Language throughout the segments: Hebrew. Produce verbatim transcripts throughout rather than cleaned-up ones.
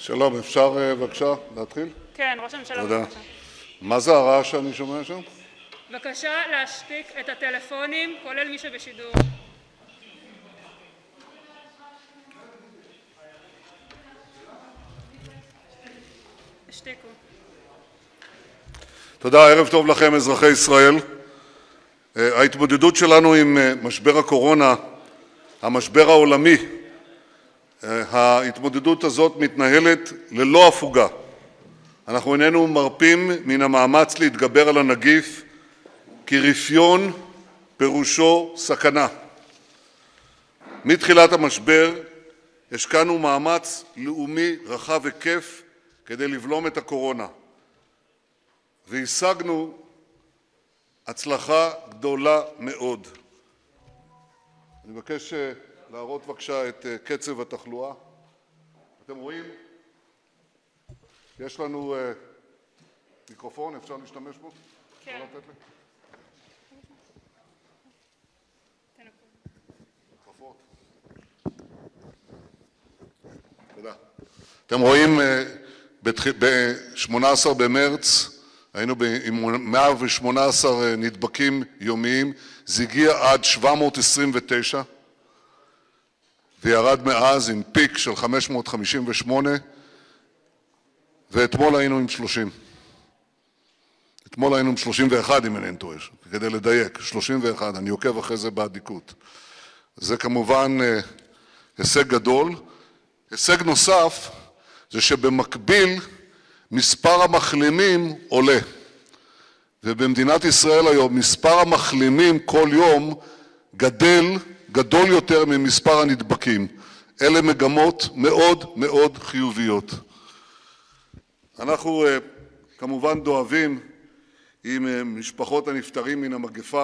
שלום, אפשר בבקשה להתחיל? כן, ראש הממשלה תודה. בבקשה. מה זה הרעש שאני שומע שם? בבקשה להשתיק את הטלפונים, כולל מי שבשידור. השתיקו. תודה, ערב טוב לכם אזרחי ישראל. ההתמודדות שלנו עם משבר הקורונה, המשבר העולמי, ההתמודדות הזאת מתנהלת ללא הפוגה. אנחנו איננו מרפים מן המאמץ להתגבר על הנגיף, כי רפיון פירושו סכנה. מתחילת המשבר השקענו מאמץ לאומי רחב היקף כדי לבלום את הקורונה, והשגנו הצלחה גדולה מאוד. אני מבקש להראות בבקשה את קצב התחלואה. אתם רואים? יש לנו מיקרופון, אפשר להשתמש בו? כן. אפשר לתת לי? מיקרופון. תודה. אתם רואים, ב-שמונה עשר במרץ היינו עם מאה ושמונה עשרה נדבקים יומיים, זה הגיע עד שבע מאות עשרים ותשע, וירד מאז עם פיק של חמש מאות חמישים ושמונה, ואתמול היינו עם שלושים. אתמול היינו עם שלושים ואחת, אם אינני טועה, כדי לדייק, שלושים ואחת, אני עוקב אחרי זה בעדיקות. זה כמובן הישג גדול. הישג נוסף זה שבמקביל מספר המחלימים עולה. ובמדינת ישראל היום מספר המחלימים כל יום גדל, גדול יותר ממספר הנדבקים. אלה מגמות מאוד מאוד חיוביות. אנחנו כמובן דואבים עם משפחות הנפטרים מן המגפה.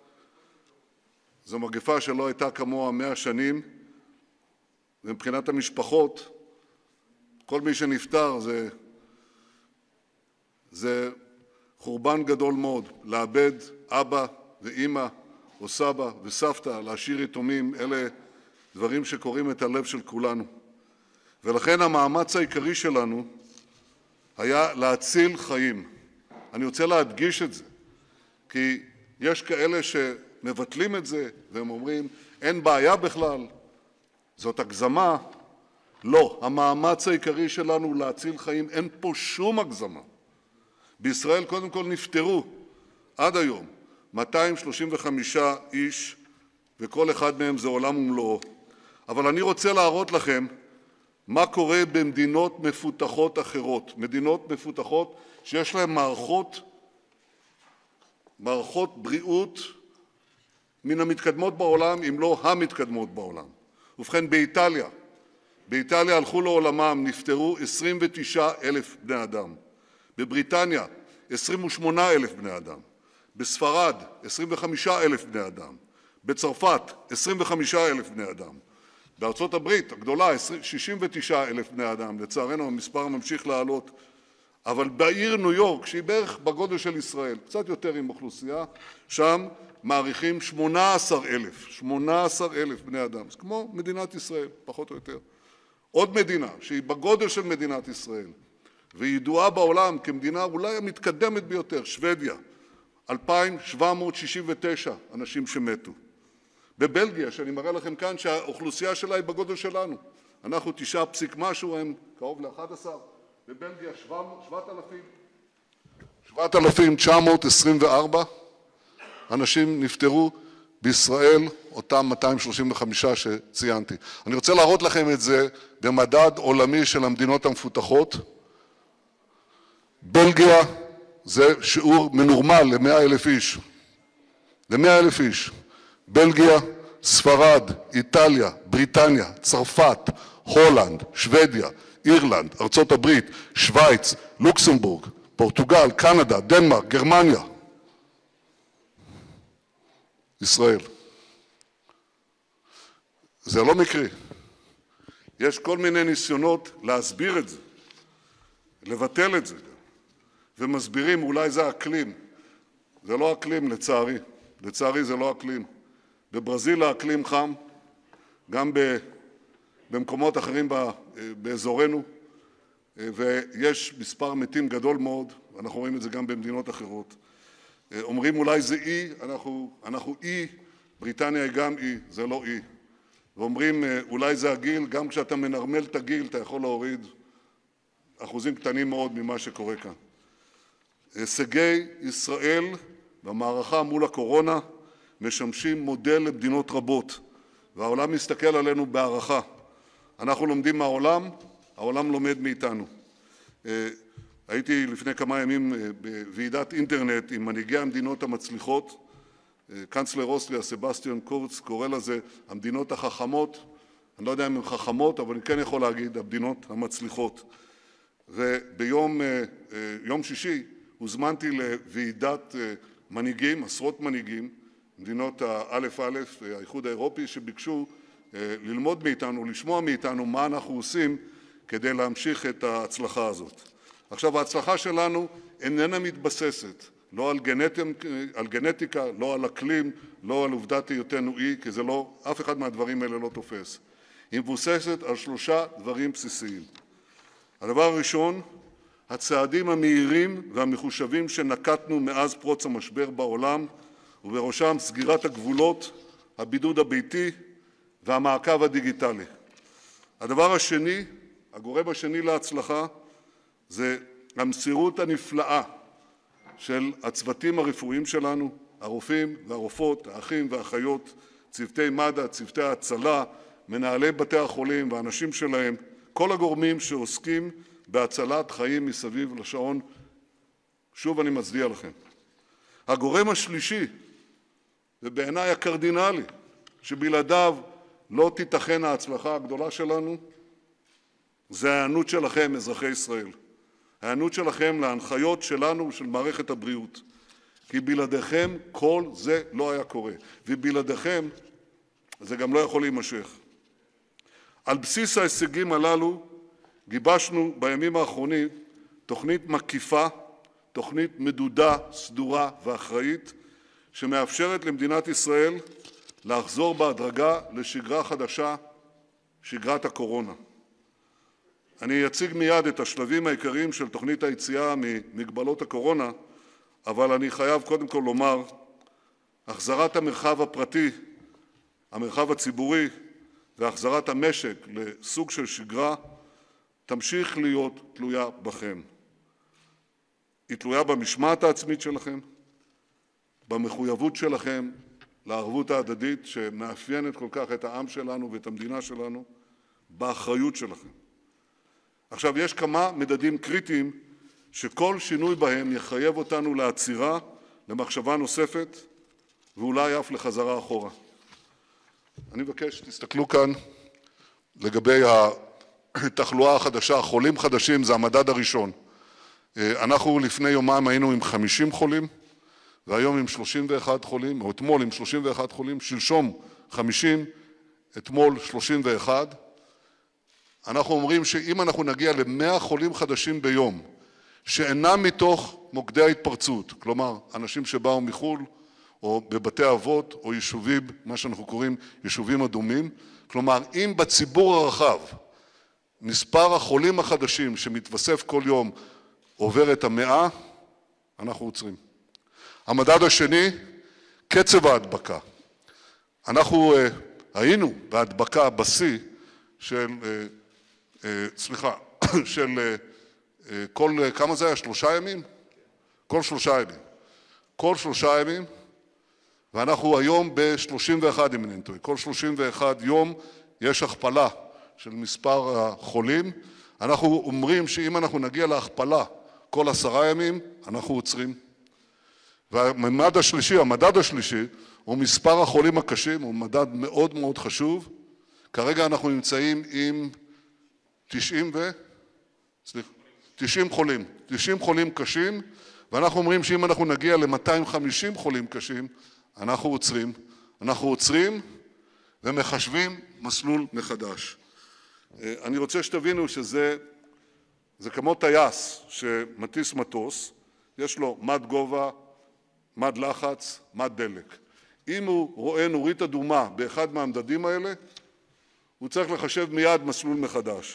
זו מגפה שלא הייתה כמוה מאה שנים, ומבחינת המשפחות, כל מי שנפטר זה, זה חורבן גדול מאוד. לאבד אבא ואמא או סבא וסבתא, להשאיר יתומים, אלה דברים שקוראים את הלב של כולנו. ולכן המאמץ העיקרי שלנו היה להציל חיים. אני רוצה להדגיש את זה, כי יש כאלה שמבטלים את זה והם אומרים, אין בעיה בכלל, זאת הגזמה. לא, המאמץ העיקרי שלנו להציל חיים, אין פה שום הגזמה. בישראל קודם כל נפטרו עד היום מאתיים שלושים וחמישה איש, וכל אחד מהם זה עולם ומלואו. אבל אני רוצה להראות לכם מה קורה במדינות מפותחות אחרות, מדינות מפותחות שיש להן מערכות, מערכות בריאות מן המתקדמות בעולם, אם לא המתקדמות בעולם. ובכן, באיטליה, באיטליה הלכו לעולמם, נפטרו עשרים ותשעה אלף בני אדם. בבריטניה, עשרים ושמונה אלף בני אדם. בספרד, עשרים וחמישה אלף בני אדם. בצרפת, עשרים וחמישה אלף בני אדם. בארצות הברית הגדולה, שישים ותשעה אלף בני אדם. לצערנו המספר ממשיך לעלות. אבל בעיר ניו יורק, שהיא בערך בגודל של ישראל, קצת יותר עם אוכלוסייה, שם מעריכים שמונה עשר אלף. שמונה עשר אלף בני אדם. זה כמו מדינת ישראל, פחות או יותר. עוד מדינה שהיא בגודל של מדינת ישראל, והיא ידועה בעולם כמדינה אולי המתקדמת ביותר, שוודיה, אלפיים שבע מאות שישים ותשע אנשים שמתו. בבלגיה, שאני מראה לכם כאן שהאוכלוסייה שלה היא בגודל שלנו. אנחנו תשעה פסיק משהו, הם קרוב ל-אחד עשר. בבלגיה שבעת אלפים תשע מאות עשרים וארבע אנשים נפטרו. בישראל אותם מאתיים שלושים וחמישה שציינתי. אני רוצה להראות לכם את זה במדד עולמי של המדינות המפותחות. בלגיה זה שיעור מנורמל ל-מאה אלף איש. ל-מאה אלף איש. בלגיה, ספרד, איטליה, בריטניה, צרפת, הולנד, שוודיה, אירלנד, ארצות הברית, שוויץ, לוקסמבורג, פורטוגל, קנדה, דנמרק, גרמניה. ישראל. זה לא מקרי. יש כל מיני ניסיונות להסביר את זה, לבטל את זה, ומסבירים אולי זה אקלים. זה לא אקלים, לצערי. לצערי זה לא אקלים. בברזיל האקלים חם, גם במקומות אחרים באזורנו. ויש מספר מתים גדול מאוד, אנחנו רואים את זה גם במדינות אחרות. אומרים אולי זה אי, אנחנו, אנחנו אי, בריטניה היא גם אי, זה לא אי. ואומרים אולי זה הגיל, גם כשאתה מנרמל את הגיל אתה יכול להוריד אחוזים קטנים מאוד ממה שקורה כאן. הישגי ישראל במערכה מול הקורונה משמשים מודל למדינות רבות, והעולם מסתכל עלינו בהערכה. אנחנו לומדים מהעולם, העולם לומד מאיתנו. הייתי לפני כמה ימים בוועידת אינטרנט עם מנהיגי המדינות המצליחות. קנצלר אוסטריה סבסטיאן קורץ קורא לזה המדינות החכמות. אני לא יודע אם הן חכמות, אבל אני כן יכול להגיד המדינות המצליחות. וביום יום שישי הוזמנתי לוועידת מנהיגים, עשרות מנהיגים, מדינות האלף אלף, האיחוד האירופי, שביקשו ללמוד מאיתנו, לשמוע מאיתנו מה אנחנו עושים כדי להמשיך את ההצלחה הזאת. עכשיו, ההצלחה שלנו איננה מתבססת, לא על, גנט... על גנטיקה, לא על אקלים, לא על עובדת היותנו אי, כי זה לא, אף אחד מהדברים האלה לא תופס. היא מבוססת על שלושה דברים בסיסיים. הדבר הראשון, הצעדים המהירים והמחושבים שנקטנו מאז פרוץ המשבר בעולם, ובראשם סגירת הגבולות, הבידוד הביתי והמעקב הדיגיטלי. הדבר השני, הגורם השני להצלחה, זה המסירות הנפלאה של הצוותים הרפואיים שלנו, הרופאים והרופאות, האחים והאחיות, צוותי מד"א, צוותי ההצלה, מנהלי בתי החולים והאנשים שלהם, כל הגורמים שעוסקים בהצלת חיים מסביב לשעון. שוב אני מצדיע לכם. הגורם השלישי, ובעיניי הקרדינלי, שבלעדיו לא תיתכן ההצלחה הגדולה שלנו, זה ההיענות שלכם, אזרחי ישראל. ההיענות שלכם להנחיות שלנו ושל מערכת הבריאות. כי בלעדיכם כל זה לא היה קורה, ובלעדיכם זה גם לא יכול להימשך. על בסיס ההישגים הללו גיבשנו בימים האחרונים תוכנית מקיפה, תוכנית מדודה, סדורה ואחראית, שמאפשרת למדינת ישראל לחזור בהדרגה לשגרה חדשה, שגרת הקורונה. אני אציג מיד את השלבים העיקריים של תוכנית היציאה ממגבלות הקורונה, אבל אני חייב קודם כל לומר, החזרת המרחב הפרטי, המרחב הציבורי והחזרת המשק לסוג של שגרה, תמשיך להיות תלויה בכם. היא תלויה במשמעת העצמית שלכם, במחויבות שלכם לערבות ההדדית שמאפיינת כל כך את העם שלנו ואת המדינה שלנו, באחריות שלכם. עכשיו, יש כמה מדדים קריטיים שכל שינוי בהם יחייב אותנו לעצירה, למחשבה נוספת, ואולי אף לחזרה אחורה. אני מבקש, תסתכלו כאן לגבי התחלואה החדשה, חולים חדשים, זה המדד הראשון. אנחנו לפני יומיים היינו עם חמישים חולים, והיום עם שלושים ואחד חולים, או אתמול עם שלושים ואחד חולים, שלשום חמישים, אתמול שלושים ואחד. אנחנו אומרים שאם אנחנו נגיע ל-מאה חולים חדשים ביום, שאינם מתוך מוקדי ההתפרצות, כלומר, אנשים שבאו מחו"ל, או בבתי אבות, או יישובים, מה שאנחנו קוראים יישובים אדומים, כלומר, אם בציבור הרחב, מספר החולים החדשים שמתווסף כל יום עובר את המאה, אנחנו עוצרים. המדד השני, קצב ההדבקה. אנחנו uh, היינו בהדבקה בשיא של, uh, uh, סליחה, של uh, uh, כל, uh, כמה זה היה? שלושה ימים? כל שלושה ימים. כל שלושה ימים, ואנחנו היום ב-שלושים ואחד, אם אני טועה. כל שלושים ואחד יום יש הכפלה של מספר החולים. אנחנו אומרים שאם אנחנו נגיע להכפלה כל עשרה ימים, אנחנו עוצרים. והמדד השלישי, המדד השלישי, הוא מספר החולים הקשים, הוא מדד מאוד מאוד חשוב. כרגע אנחנו נמצאים עם תשעים ו... סליחה, תשעים חולים, תשעים חולים קשים, ואנחנו אומרים שאם אנחנו נגיע ל-מאתיים וחמישים חולים קשים, אנחנו עוצרים. אנחנו עוצרים ומחשבים מסלול מחדש. אני רוצה שתבינו שזה זה כמו טייס שמטיס מטוס, יש לו מד גובה, מד לחץ, מד דלק. אם הוא רואה נורית אדומה באחד מהמדדים האלה, הוא צריך לחשב מיד מסלול מחדש.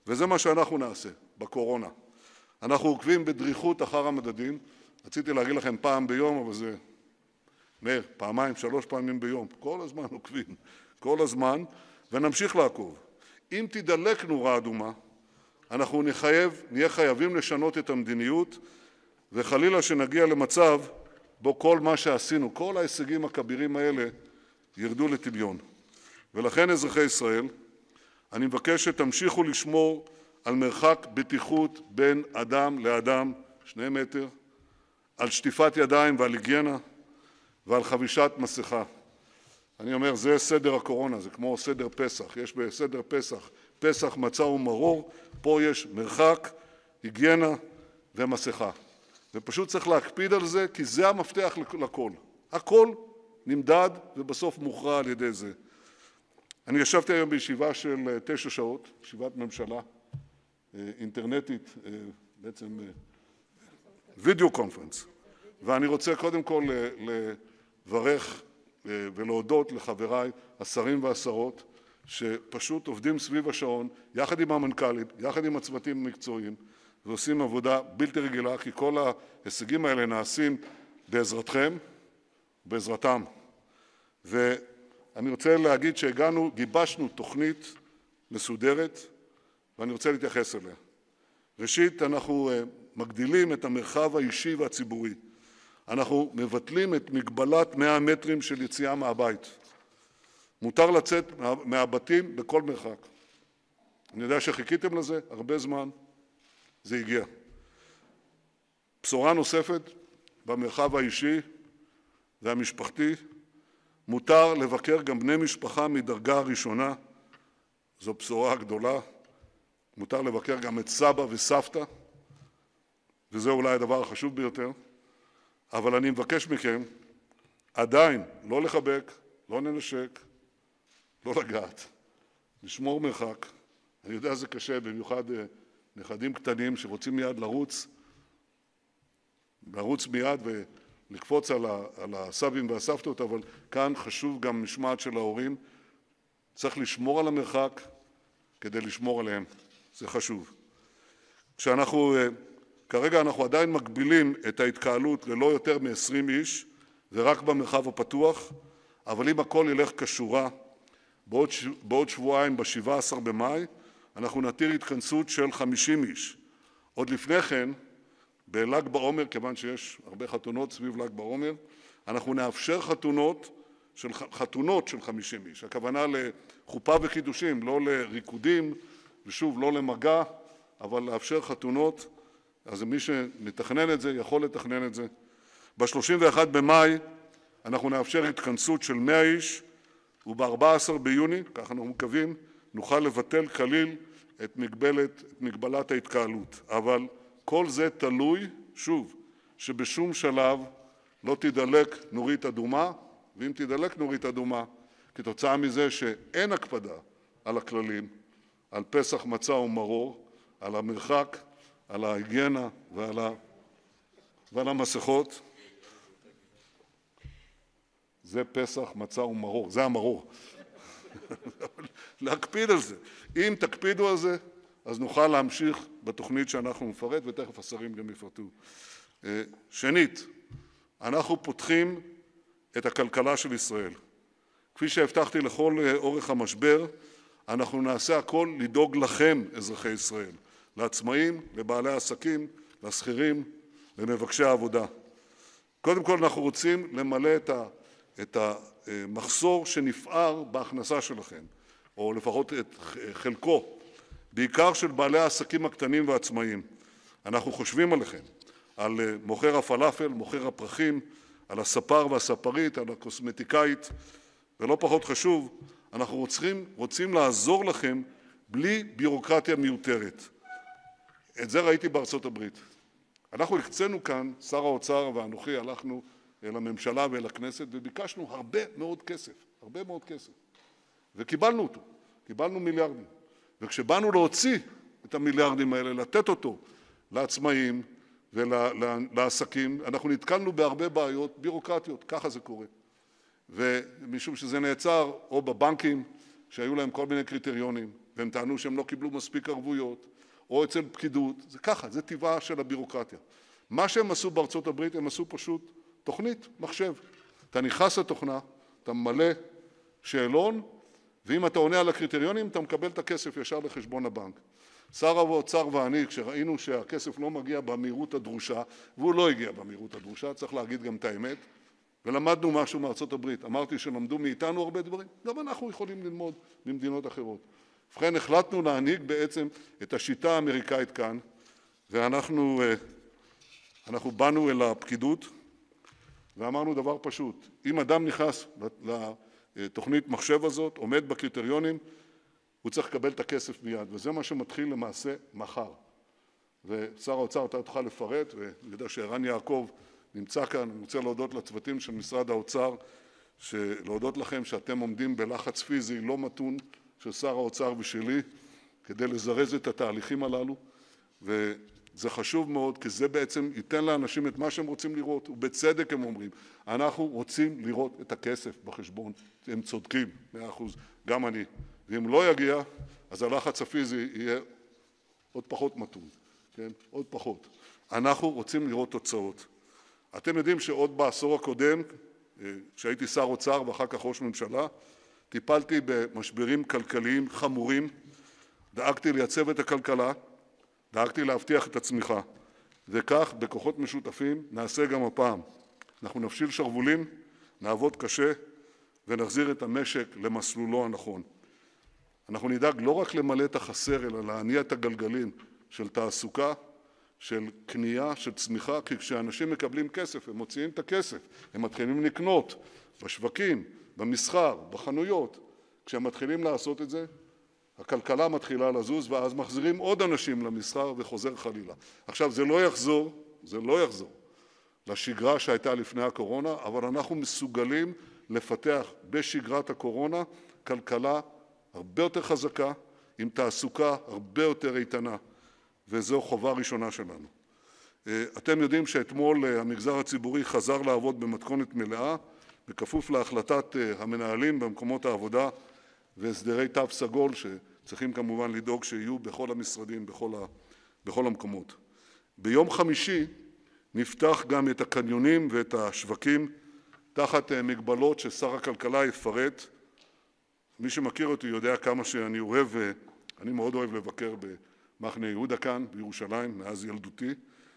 וזה מה שאנחנו נעשה בקורונה. אנחנו עוקבים בדריכות אחר המדדים. רציתי להגיד לכם פעם ביום, אבל זה, מאיר, פעמיים, שלוש פעמים ביום. כל הזמן עוקבים, כל הזמן, ונמשיך לעקוב. אם תדלק נורה אדומה, אנחנו נחייב, נהיה חייבים לשנות את המדיניות, וחלילה שנגיע למצב בו כל מה שעשינו, כל ההישגים הכבירים האלה, ירדו לטמיון. ולכן, אזרחי ישראל, אני מבקש שתמשיכו לשמור על מרחק בטיחות בין אדם לאדם, שני מטר, על שטיפת ידיים ועל היגיינה ועל חבישת מסכה. אני אומר, זה סדר הקורונה, זה כמו סדר פסח. יש בסדר פסח, פסח, מצה ומרור, פה יש מרחק, היגיינה ומסכה. ופשוט צריך להקפיד על זה, כי זה המפתח לכל. הכל נמדד ובסוף מוכרע על ידי זה. אני ישבתי היום בישיבה של תשע שעות, ישיבת ממשלה, אינטרנטית, בעצם וידאו קונפרנס. ואני רוצה קודם כל לברך ולהודות לחבריי, השרים והשרות, שפשוט עובדים סביב השעון, יחד עם המנכ"לים, יחד עם הצוותים המקצועיים, ועושים עבודה בלתי רגילה, כי כל ההישגים האלה נעשים בעזרתכם, בעזרתם. ואני רוצה להגיד שהגענו, גיבשנו תוכנית מסודרת, ואני רוצה להתייחס אליה. ראשית, אנחנו מגדילים את המרחב האישי והציבורי. אנחנו מבטלים את מגבלת מאה המטרים של יציאה מהבית. מותר לצאת מהבתים בכל מרחק. אני יודע שחיכיתם לזה הרבה זמן, זה הגיע. בשורה נוספת, במרחב האישי והמשפחתי, מותר לבקר גם בני משפחה מדרגה ראשונה, זו בשורה גדולה. מותר לבקר גם את סבא וסבתא, וזה אולי הדבר החשוב ביותר. אבל אני מבקש מכם עדיין לא לחבק, לא לנשק, לא לגעת, לשמור מרחק. אני יודע זה קשה, במיוחד נכדים קטנים שרוצים מיד לרוץ, לרוץ מיד ולקפוץ על, ה, על הסבים והסבתות, אבל כאן חשוב גם משמעת של ההורים. צריך לשמור על המרחק כדי לשמור עליהם. זה חשוב. כשאנחנו, כרגע אנחנו עדיין מגבילים את ההתקהלות ללא יותר מ-עשרים איש, ורק במרחב הפתוח, אבל אם הכל ילך כשורה, בעוד, בעוד שבועיים, ב-שבעה עשר במאי, אנחנו נתיר התכנסות של חמישים איש. עוד לפני כן, בל"ג בעומר, כיוון שיש הרבה חתונות סביב ל"ג בעומר, אנחנו נאפשר חתונות של, חתונות של חמישים איש. הכוונה לחופה וקידושים, לא לריקודים, ושוב, לא למגע, אבל לאפשר חתונות. אז מי שמתכנן את זה, יכול לתכנן את זה. ב-שלושים ואחד במאי אנחנו נאפשר התכנסות של מאה איש, וב-ארבעה עשר ביוני, כך אנחנו מקווים, נוכל לבטל כליל את מגבלת, את מגבלת ההתקהלות. אבל כל זה תלוי, שוב, שבשום שלב לא תדלק נורית אדומה, ואם תדלק נורית אדומה, כתוצאה מזה שאין הקפדה על הכללים, על פסח, מצה ומרור, על המרחק, על ההיגיינה ועל, ה... ועל המסכות. זה פסח, מצה ומרור, זה המרור. להקפיד על זה. אם תקפידו על זה, אז נוכל להמשיך בתוכנית שאנחנו נפרט, ותכף השרים גם יפרטו. שנית, אנחנו פותחים את הכלכלה של ישראל. כפי שהבטחתי לכל אורך המשבר, אנחנו נעשה הכל לדאוג לכם, אזרחי ישראל, לעצמאים, לבעלי עסקים, לשכירים, למבקשי העבודה. קודם כל אנחנו רוצים למלא את, ה, את המחסור שנפער בהכנסה שלכם, או לפחות את חלקו, בעיקר של בעלי העסקים הקטנים והעצמאים. אנחנו חושבים עליכם, על מוכר הפלאפל, מוכר הפרחים, על הספר והספרית, על הקוסמטיקאית, ולא פחות חשוב, אנחנו רוצים, רוצים לעזור לכם בלי בירוקרטיה מיותרת. את זה ראיתי בארצות הברית. אנחנו הקצינו כאן, שר האוצר ואנוכי הלכנו אל הממשלה ואל הכנסת וביקשנו הרבה מאוד כסף, הרבה מאוד כסף. וקיבלנו אותו, קיבלנו מיליארדים. וכשבאנו להוציא את המיליארדים האלה, לתת אותו לעצמאים ולעסקים, אנחנו נתקלנו בהרבה בעיות בירוקרטיות, ככה זה קורה. ומשום שזה נעצר או בבנקים, שהיו להם כל מיני קריטריונים, והם טענו שהם לא קיבלו מספיק ערבויות, או אצל פקידות, זה ככה, זה טבעה של הבירוקרטיה. מה שהם עשו בארצות הברית, הם עשו פשוט תוכנית, מחשב. אתה נכנס לתוכנה, אתה ממלא שאלון, ואם אתה עונה על הקריטריונים, אתה מקבל את הכסף ישר לחשבון הבנק. שר האוצר ואני, כשראינו שהכסף לא מגיע במהירות הדרושה, והוא לא הגיע במהירות הדרושה, צריך להגיד גם את האמת, ולמדנו משהו מארצות הברית. אמרתי שלמדו מאיתנו הרבה דברים, גם אנחנו יכולים ללמוד ממדינות אחרות. ובכן, החלטנו להנהיג בעצם את השיטה האמריקאית כאן, ואנחנו אנחנו באנו אל הפקידות, ואמרנו דבר פשוט, אם אדם נכנס לתוכנית מחשב הזאת, עומד בקריטריונים, הוא צריך לקבל את הכסף מיד, וזה מה שמתחיל למעשה מחר. ושר האוצר, אתה תוכל לפרט, ואני יודע שערן יעקב נמצא כאן, אני רוצה להודות לצוותים של משרד האוצר, להודות לכם שאתם עומדים בלחץ פיזי לא מתון של שר האוצר ושלי, כדי לזרז את התהליכים הללו, וזה חשוב מאוד, כי זה בעצם ייתן לאנשים את מה שהם רוצים לראות, ובצדק הם אומרים, אנחנו רוצים לראות את הכסף בחשבון, הם צודקים, מאה אחוז, גם אני. ואם לא יגיע, אז הלחץ הפיזי יהיה עוד פחות מתון, כן? עוד פחות. אנחנו רוצים לראות תוצאות. אתם יודעים שעוד בעשור הקודם, כשהייתי שר אוצר ואחר כך ראש ממשלה, טיפלתי במשברים כלכליים חמורים, דאגתי לייצב את הכלכלה, דאגתי להבטיח את הצמיחה, וכך בכוחות משותפים נעשה גם הפעם. אנחנו נפשיל שרוולים, נעבוד קשה ונחזיר את המשק למסלולו הנכון. אנחנו נדאג לא רק למלא את החסר, אלא להניע את הגלגלים של תעסוקה, של קנייה, של צמיחה, כי כשאנשים מקבלים כסף, הם מוציאים את הכסף, הם מתחילים לקנות בשווקים, במסחר, בחנויות. כשהם מתחילים לעשות את זה, הכלכלה מתחילה לזוז, ואז מחזירים עוד אנשים למסחר וחוזר חלילה. עכשיו, זה לא יחזור, זה לא יחזור לשגרה שהייתה לפני הקורונה, אבל אנחנו מסוגלים לפתח בשגרת הקורונה כלכלה הרבה יותר חזקה, עם תעסוקה הרבה יותר איתנה, וזו חובה ראשונה שלנו. אתם יודעים שאתמול המגזר הציבורי חזר לעבוד במתכונת מלאה, בכפוף להחלטת המנהלים במקומות העבודה והסדרי תו סגול, שצריכים כמובן לדאוג שיהיו בכל המשרדים, בכל, ה, בכל המקומות. ביום חמישי נפתח גם את הקניונים ואת השווקים, תחת מגבלות ששר הכלכלה יפרט. מי שמכיר אותי יודע כמה שאני אוהב, אני מאוד אוהב לבקר במחנה יהודה כאן, בירושלים, מאז ילדותי,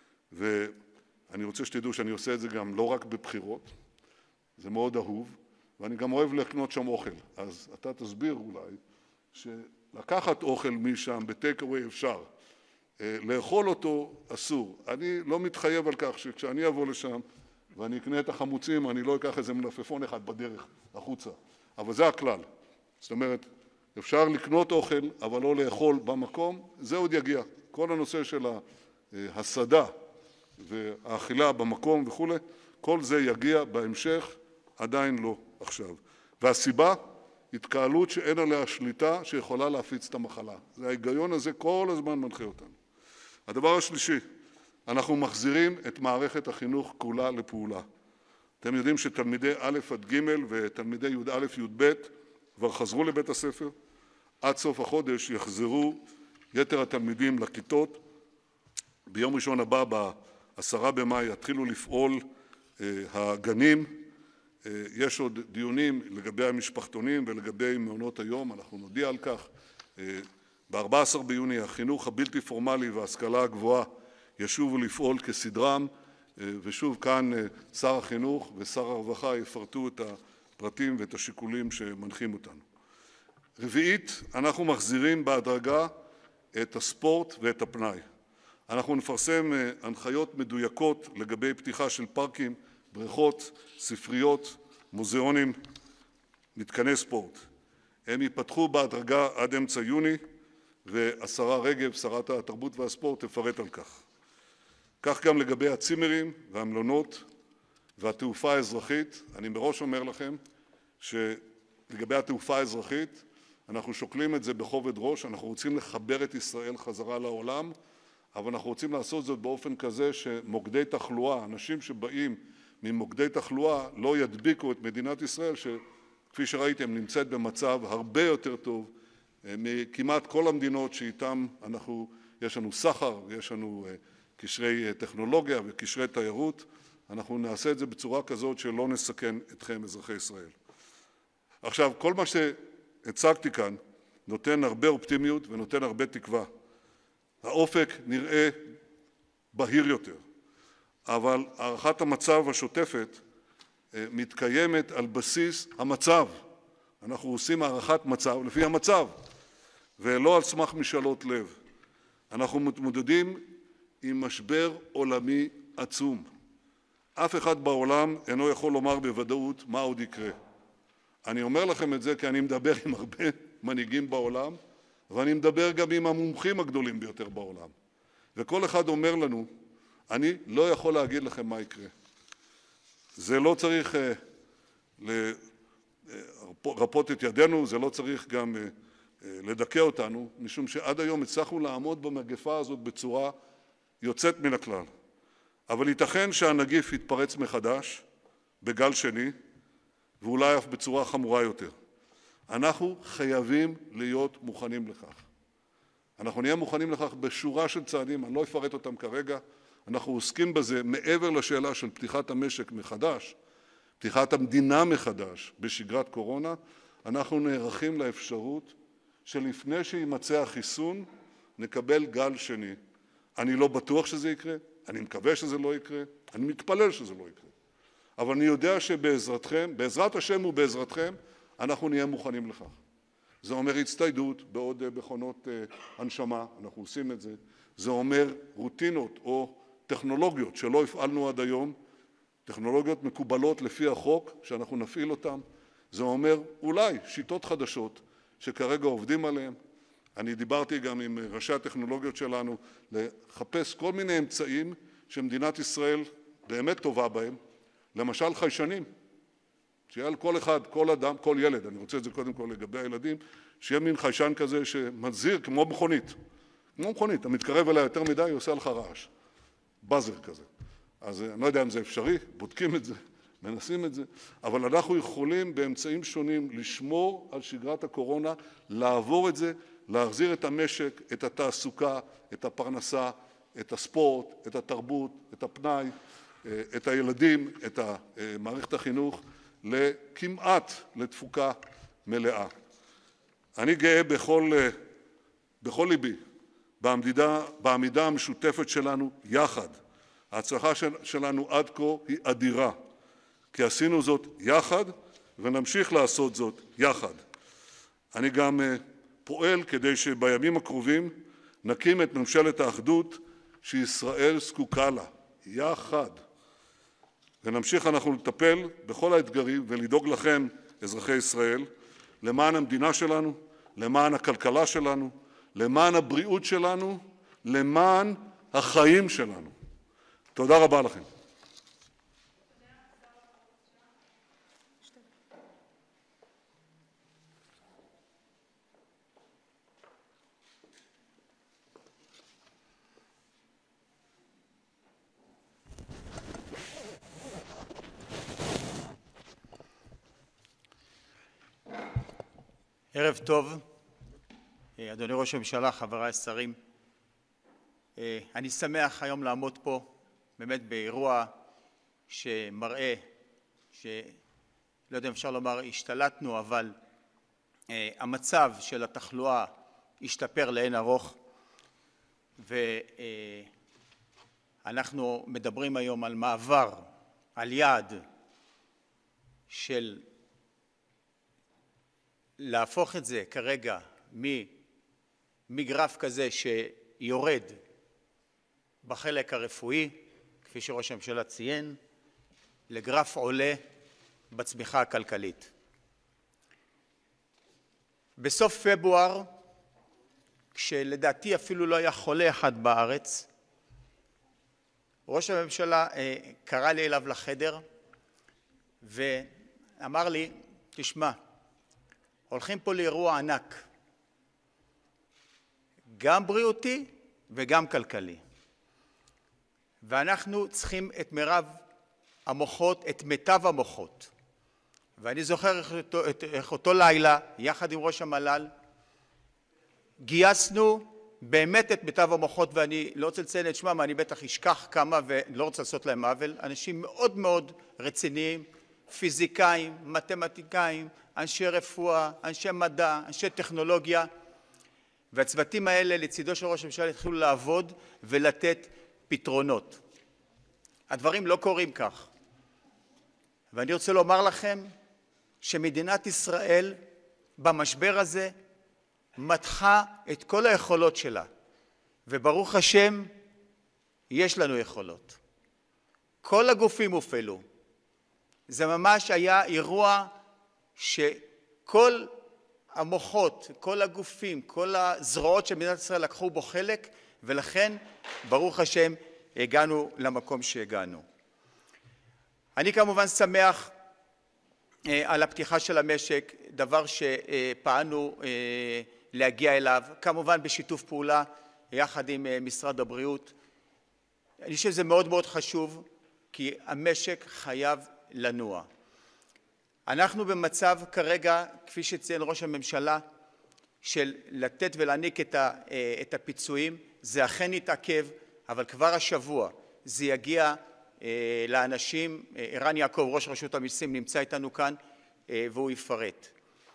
ואני רוצה שתדעו שאני עושה את זה גם לא רק בבחירות, זה מאוד אהוב, ואני גם אוהב לקנות שם אוכל. אז אתה תסביר אולי שלקחת אוכל משם בטייק אווי אפשר, לאכול אותו אסור. אני לא מתחייב על כך שכשאני אבוא לשם ואני אקנה את החמוצים, אני לא אקח איזה מלפפון אחד בדרך החוצה. אבל זה הכלל. זאת אומרת, אפשר לקנות אוכל, אבל לא לאכול במקום, זה עוד יגיע. כל הנושא של ההסדה והאכילה במקום וכו', כל זה יגיע בהמשך, עדיין לא עכשיו. והסיבה, התקהלות שאין עליה שליטה שיכולה להפיץ את המחלה. זה ההיגיון הזה כל הזמן מנחה אותנו. הדבר השלישי, אנחנו מחזירים את מערכת החינוך כולה לפעולה. אתם יודעים שתלמידי א' עד ג' ותלמידי י"א י"ב כבר חזרו לבית הספר. עד סוף החודש יחזרו יתר התלמידים לכיתות. ביום ראשון הבא, ב-עשרה במאי, יתחילו לפעול הגנים. יש עוד דיונים לגבי המשפחתונים ולגבי מעונות היום, אנחנו נודיע על כך. ב-ארבעה עשר ביוני החינוך הבלתי פורמלי וההשכלה הגבוהה ישובו לפעול כסדרם, ושוב כאן שר החינוך ושר הרווחה יפרטו את הפרטים ואת השיקולים שמנחים אותנו. רביעית, אנחנו מחזירים בהדרגה את הספורט ואת הפנאי. אנחנו נפרסם הנחיות מדויקות לגבי פתיחה של פארקים, בריכות, ספריות, מוזיאונים, מתקני ספורט. הם ייפתחו בהדרגה עד אמצע יוני, והשרה רגב, שרת התרבות והספורט, תפרט על כך. כך גם לגבי הצימרים והמלונות והתעופה האזרחית. אני מראש אומר לכם שלגבי התעופה האזרחית, אנחנו שוקלים את זה בכובד ראש, אנחנו רוצים לחבר את ישראל חזרה לעולם, אבל אנחנו רוצים לעשות זאת באופן כזה שמוקדי תחלואה, אנשים שבאים ממוקדי תחלואה, לא ידביקו את מדינת ישראל, שכפי שראיתם נמצאת במצב הרבה יותר טוב מכמעט כל המדינות שאיתן אנחנו, יש לנו סחר ויש לנו קשרי טכנולוגיה וקשרי תיירות. אנחנו נעשה את זה בצורה כזאת שלא נסכן אתכם, אזרחי ישראל. עכשיו, כל מה שהצגתי כאן נותן הרבה אופטימיות ונותן הרבה תקווה. האופק נראה בהיר יותר, אבל הערכת המצב השוטפת מתקיימת על בסיס המצב. אנחנו עושים הערכת מצב לפי המצב, ולא על סמך משאלות לב. אנחנו מתמודדים עם משבר עולמי עצום. אף אחד בעולם אינו יכול לומר בוודאות מה עוד יקרה. אני אומר לכם את זה כי אני מדבר עם הרבה מנהיגים בעולם, ואני מדבר גם עם המומחים הגדולים ביותר בעולם. וכל אחד אומר לנו, אני לא יכול להגיד לכם מה יקרה. זה לא צריך uh, לרפות את ידינו, זה לא צריך גם uh, לדכא אותנו, משום שעד היום הצלחנו לעמוד במגפה הזאת בצורה יוצאת מן הכלל. אבל ייתכן שהנגיף יתפרץ מחדש בגל שני, ואולי אף בצורה חמורה יותר. אנחנו חייבים להיות מוכנים לכך. אנחנו נהיה מוכנים לכך בשורה של צעדים, אני לא אפרט אותם כרגע. אנחנו עוסקים בזה מעבר לשאלה של פתיחת המשק מחדש, פתיחת המדינה מחדש בשגרת קורונה. אנחנו נערכים לאפשרות שלפני שימצא החיסון נקבל גל שני. אני לא בטוח שזה יקרה, אני מקווה שזה לא יקרה, אני מתפלל שזה לא יקרה. אבל אני יודע שבעזרתכם, בעזרת השם ובעזרתכם, אנחנו נהיה מוכנים לכך. זה אומר הצטיידות בעוד מכונות הנשמה, אנחנו עושים את זה. זה אומר רוטינות או טכנולוגיות שלא הפעלנו עד היום, טכנולוגיות מקובלות לפי החוק שאנחנו נפעיל אותן. זה אומר אולי שיטות חדשות שכרגע עובדים עליהן. אני דיברתי גם עם ראשי הטכנולוגיות שלנו לחפש כל מיני אמצעים שמדינת ישראל באמת טובה בהם, למשל חיישנים. שיהיה על כל אחד, כל אדם, כל ילד, אני רוצה את זה קודם כל לגבי הילדים, שיהיה מין חיישן כזה שמזהיר כמו מכונית. כמו מכונית, אתה מתקרב אליה יותר מדי, היא עושה לך רעש. בזר כזה. אז אני לא יודע אם זה אפשרי, בודקים את זה, מנסים את זה, אבל אנחנו יכולים באמצעים שונים לשמור על שגרת הקורונה, לעבור את זה, להחזיר את המשק, את התעסוקה, את הפרנסה, את הספורט, את התרבות, את הפנאי, את הילדים, את מערכת החינוך, לכמעט לתפוקה מלאה. אני גאה בכל, בכל ליבי בעמידה, בעמידה המשותפת שלנו יחד. ההצלחה של, שלנו עד כה היא אדירה, כי עשינו זאת יחד ונמשיך לעשות זאת יחד. אני גם פועל כדי שבימים הקרובים נקים את ממשלת האחדות שישראל זקוקה לה, יחד. ונמשיך אנחנו לטפל בכל האתגרים ולדאוג לכם, אזרחי ישראל, למען המדינה שלנו, למען הכלכלה שלנו, למען הבריאות שלנו, למען החיים שלנו. תודה רבה לכם. ערב טוב, אדוני ראש הממשלה, חבריי השרים. אני שמח היום לעמוד פה באמת באירוע שמראה, שלא יודע אם אפשר לומר השתלטנו, אבל המצב של התחלואה השתפר לאין ארוך, ואנחנו מדברים היום על מעבר, על יעד של להפוך את זה כרגע מגרף כזה שיורד בחלק הרפואי, כפי שראש הממשלה ציין, לגרף עולה בצמיחה הכלכלית. בסוף פברואר, כשלדעתי אפילו לא היה חולה אחד בארץ, ראש הממשלה קרא לי אליו לחדר ואמר לי, תשמע, הולכים פה לאירוע ענק, גם בריאותי וגם כלכלי. ואנחנו צריכים את מירב המוחות, את מיטב המוחות. ואני זוכר איך אותו, את, איך אותו לילה, יחד עם ראש המל"ל, גייסנו באמת את מיטב המוחות, ואני לא רוצה לציין את שמם, אני בטח אשכח כמה ולא רוצה לעשות להם עוול, אנשים מאוד מאוד רציניים, פיזיקאים, מתמטיקאים, אנשי רפואה, אנשי מדע, אנשי טכנולוגיה, והצוותים האלה לצידו של ראש הממשלה התחילו לעבוד ולתת פתרונות. הדברים לא קורים כך. ואני רוצה לומר לכם שמדינת ישראל במשבר הזה מתחה את כל היכולות שלה, וברוך השם יש לנו יכולות. כל הגופים הופעלו. זה ממש היה אירוע שכל המוחות, כל הגופים, כל הזרועות של מדינת ישראל לקחו בו חלק, ולכן ברוך השם הגענו למקום שהגענו. אני כמובן שמח על הפתיחה של המשק, דבר שפעלנו להגיע אליו, כמובן בשיתוף פעולה יחד עם משרד הבריאות. אני חושב שזה מאוד מאוד חשוב, כי המשק חייב לנוע. אנחנו במצב כרגע, כפי שציין ראש הממשלה, של לתת ולהעניק את הפיצויים. זה אכן יתעכב, אבל כבר השבוע זה יגיע לאנשים. ערן יעקב, ראש רשות המיסים, נמצא איתנו כאן, והוא יפרט.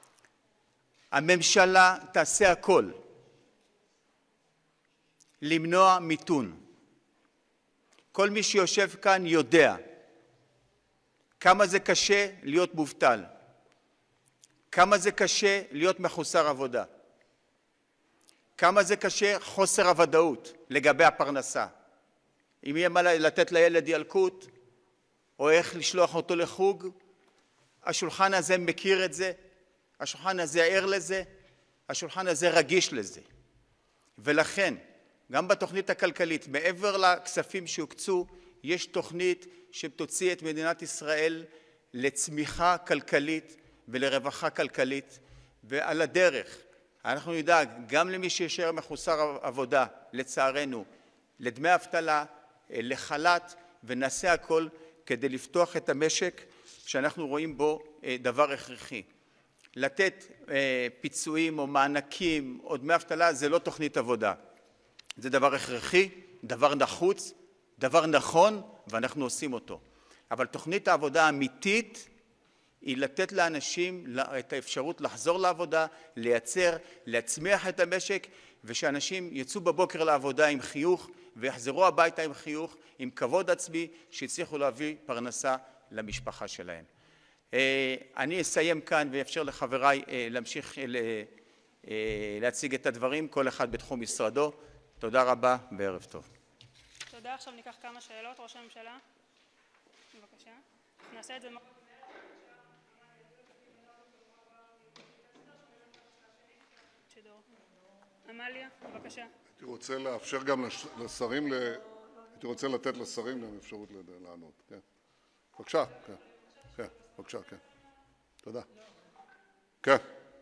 הממשלה תעשה הכל למנוע מיתון. כל מי שיושב כאן יודע כמה זה קשה להיות מובטל, כמה זה קשה להיות מחוסר עבודה, כמה זה קשה חוסר הוודאות לגבי הפרנסה. אם יהיה מה לתת לילד ילקוט, או איך לשלוח אותו לחוג, השולחן הזה מכיר את זה, השולחן הזה ער לזה, השולחן הזה רגיש לזה. ולכן, גם בתוכנית הכלכלית, מעבר לכספים שהוקצו, יש תוכנית שתוציא את מדינת ישראל לצמיחה כלכלית ולרווחה כלכלית, ועל הדרך אנחנו נדאג גם למי שישאר מחוסר עבודה, לצערנו, לדמי אבטלה, לחל"ת, ונעשה הכל כדי לפתוח את המשק שאנחנו רואים בו דבר הכרחי. לתת פיצויים או מענקים או דמי אבטלה זה לא תוכנית עבודה. זה דבר הכרחי, דבר נחוץ, דבר נכון, ואנחנו עושים אותו. אבל תוכנית העבודה האמיתית היא לתת לאנשים את האפשרות לחזור לעבודה, לייצר, להצמיח את המשק, ושאנשים יצאו בבוקר לעבודה עם חיוך, ויחזרו הביתה עם חיוך, עם כבוד עצמי, שיצליחו להביא פרנסה למשפחה שלהם. אני אסיים כאן ואפשר לחבריי להמשיך להציג את הדברים, כל אחד בתחום משרדו. תודה רבה וערב טוב. תודה. עכשיו ניקח כמה שאלות. ראש הממשלה, בבקשה. נעשה את זה. עמליה, בבקשה. הייתי רוצה לאפשר גם לשרים, הייתי רוצה לתת לשרים גם אפשרות לענות. כן. בבקשה, כן. כן, בבקשה, כן. תודה. כן.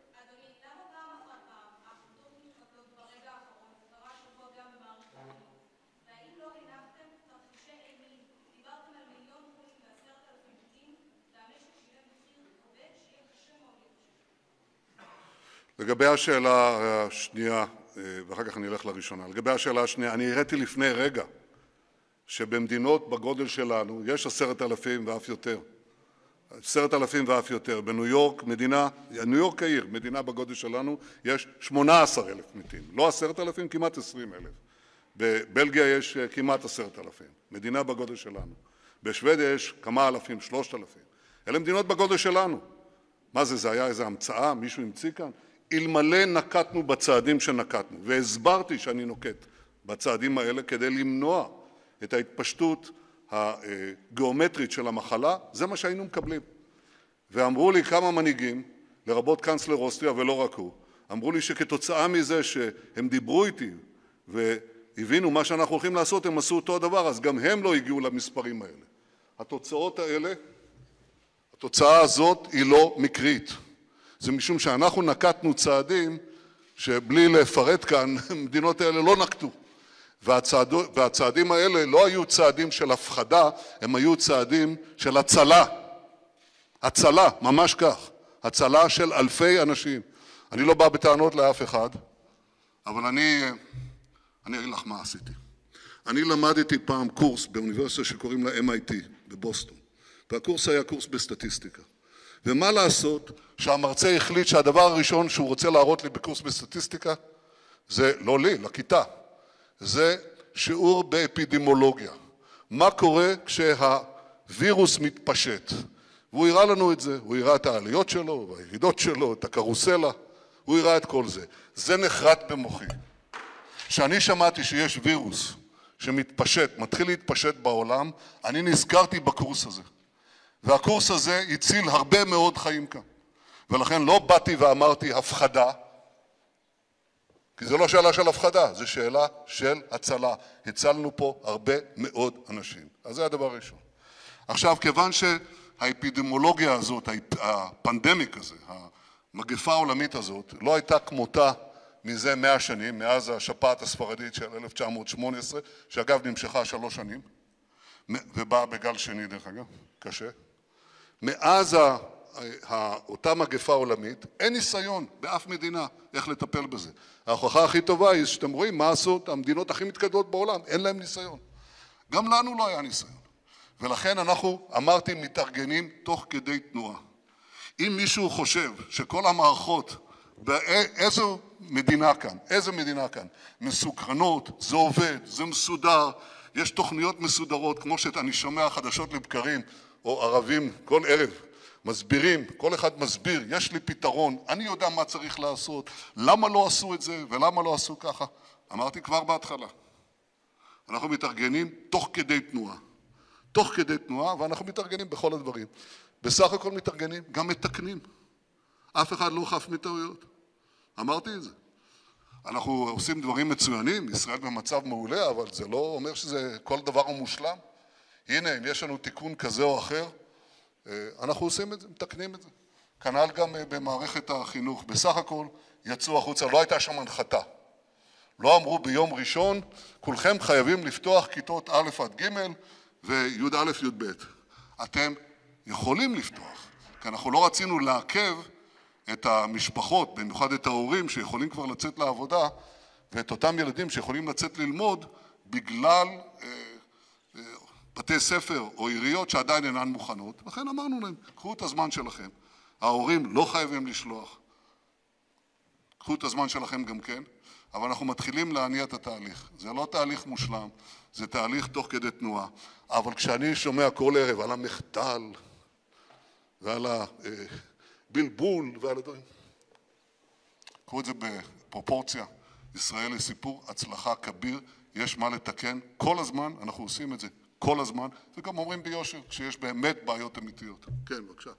לגבי השאלה השנייה, ואחר כך אני אלך לראשונה, לגבי השאלה השנייה, אני הראיתי לפני רגע שבמדינות בגודל שלנו יש עשרת אלפים ואף יותר. עשרת אלפים ואף יותר. בניו יורק, מדינה, ניו יורק העיר, מדינה בגודל שלנו, יש שמונה עשר אלף מתים. לא עשרת אלפים, כמעט עשרים אלף. בבלגיה יש כמעט עשרת אלפים. מדינה בגודל שלנו. בשוודיה יש כמה אלפים, שלושת אלפים. אלה מדינות בגודל שלנו. מה זה, זה היה איזו המצאה? מישהו המציא כאן? אלמלא נקטנו בצעדים שנקטנו, והסברתי שאני נוקט בצעדים האלה כדי למנוע את ההתפשטות הגיאומטרית של המחלה, זה מה שהיינו מקבלים. ואמרו לי כמה מנהיגים, לרבות קנצלר אוסטריה ולא רק הוא, אמרו לי שכתוצאה מזה שהם דיברו איתי והבינו מה שאנחנו הולכים לעשות, הם עשו אותו הדבר, אז גם הם לא הגיעו למספרים האלה. התוצאות האלה, התוצאה הזאת היא לא מקרית. זה משום שאנחנו נקטנו צעדים שבלי לפרט כאן, מדינות האלה לא נקטו. והצעד, והצעדים האלה לא היו צעדים של הפחדה, הם היו צעדים של הצלה. הצלה, ממש כך. הצלה של אלפי אנשים. אני לא בא בטענות לאף אחד, אבל אני, אני אגיד לך מה עשיתי. אני למדתי פעם קורס באוניברסיטה שקוראים לה אם איי טי בבוסטון, והקורס היה קורס בסטטיסטיקה. ומה לעשות שהמרצה החליט שהדבר הראשון שהוא רוצה להראות לי בקורס בסטטיסטיקה, זה לא לי, לכיתה, זה שיעור באפידמיולוגיה. מה קורה כשהווירוס מתפשט? והוא הראה לנו את זה, הוא הראה את העליות שלו, והירידות שלו, את הקרוסלה, הוא הראה את כל זה. זה נחרט במוחי. כשאני שמעתי שיש וירוס שמתפשט, מתחיל להתפשט בעולם, אני נזכרתי בקורס הזה. והקורס הזה הציל הרבה מאוד חיים כאן. ולכן לא באתי ואמרתי הפחדה, כי זה לא שאלה של הפחדה, זה שאלה של הצלה. הצלנו פה הרבה מאוד אנשים. אז זה הדבר הראשון. עכשיו, כיוון שהאפידמיולוגיה הזאת, הפנדמיק הזה, המגפה העולמית הזאת, לא הייתה כמותה מזה מאה שנים, מאז השפעת הספרדית של אלף תשע מאות שמונה עשרה, שאגב נמשכה שלוש שנים, ובאה בגל שני דרך אגב, קשה. מאז אותה מגפה עולמית, אין ניסיון באף מדינה איך לטפל בזה. ההוכחה הכי טובה היא שאתם רואים מה עשו המדינות הכי מתקדמות בעולם, אין להם ניסיון. גם לנו לא היה ניסיון. ולכן אנחנו, אמרתי, מתארגנים תוך כדי תנועה. אם מישהו חושב שכל המערכות, באיזו מדינה כאן, איזו מדינה כאן, מסוקרנות, זה עובד, זה מסודר, יש תוכניות מסודרות, כמו שאני שומע חדשות לבקרים, או ערבים כל ערב, מסבירים, כל אחד מסביר, יש לי פתרון, אני יודע מה צריך לעשות, למה לא עשו את זה ולמה לא עשו ככה. אמרתי כבר בהתחלה, אנחנו מתארגנים תוך כדי תנועה. תוך כדי תנועה, ואנחנו מתארגנים בכל הדברים. בסך הכל מתארגנים, גם מתקנים. אף אחד לא חף מטעויות. אמרתי את זה. אנחנו עושים דברים מצוינים, ישראל במצב מעולה, אבל זה לא אומר שזה כל דבר הוא מושלם. הנה, אם יש לנו תיקון כזה או אחר, אנחנו עושים את זה, מתקנים את זה. כנ"ל גם במערכת החינוך. בסך הכל יצאו החוצה, לא הייתה שם הנחתה. לא אמרו ביום ראשון, כולכם חייבים לפתוח כיתות א' עד ג' וי' א' י' ב'. אתם יכולים לפתוח, כי אנחנו לא רצינו לעכב את המשפחות, במיוחד את ההורים שיכולים כבר לצאת לעבודה, ואת אותם ילדים שיכולים לצאת ללמוד בגלל אה, אה, בתי ספר או עיריות שעדיין אינן מוכנות. לכן אמרנו להם, קחו את הזמן שלכם. ההורים לא חייבים לשלוח. קחו את הזמן שלכם גם כן, אבל אנחנו מתחילים להניע את התהליך. זה לא תהליך מושלם, זה תהליך תוך כדי תנועה. אבל כשאני שומע כל ערב על המחדל ועל הבלבול ועל הדברים, קחו את זה בפרופורציה. ישראל היא סיפור הצלחה כביר, יש מה לתקן. כל הזמן אנחנו עושים את זה, כל הזמן, וגם אומרים ביושר כשיש באמת בעיות אמיתיות. כן, בבקשה.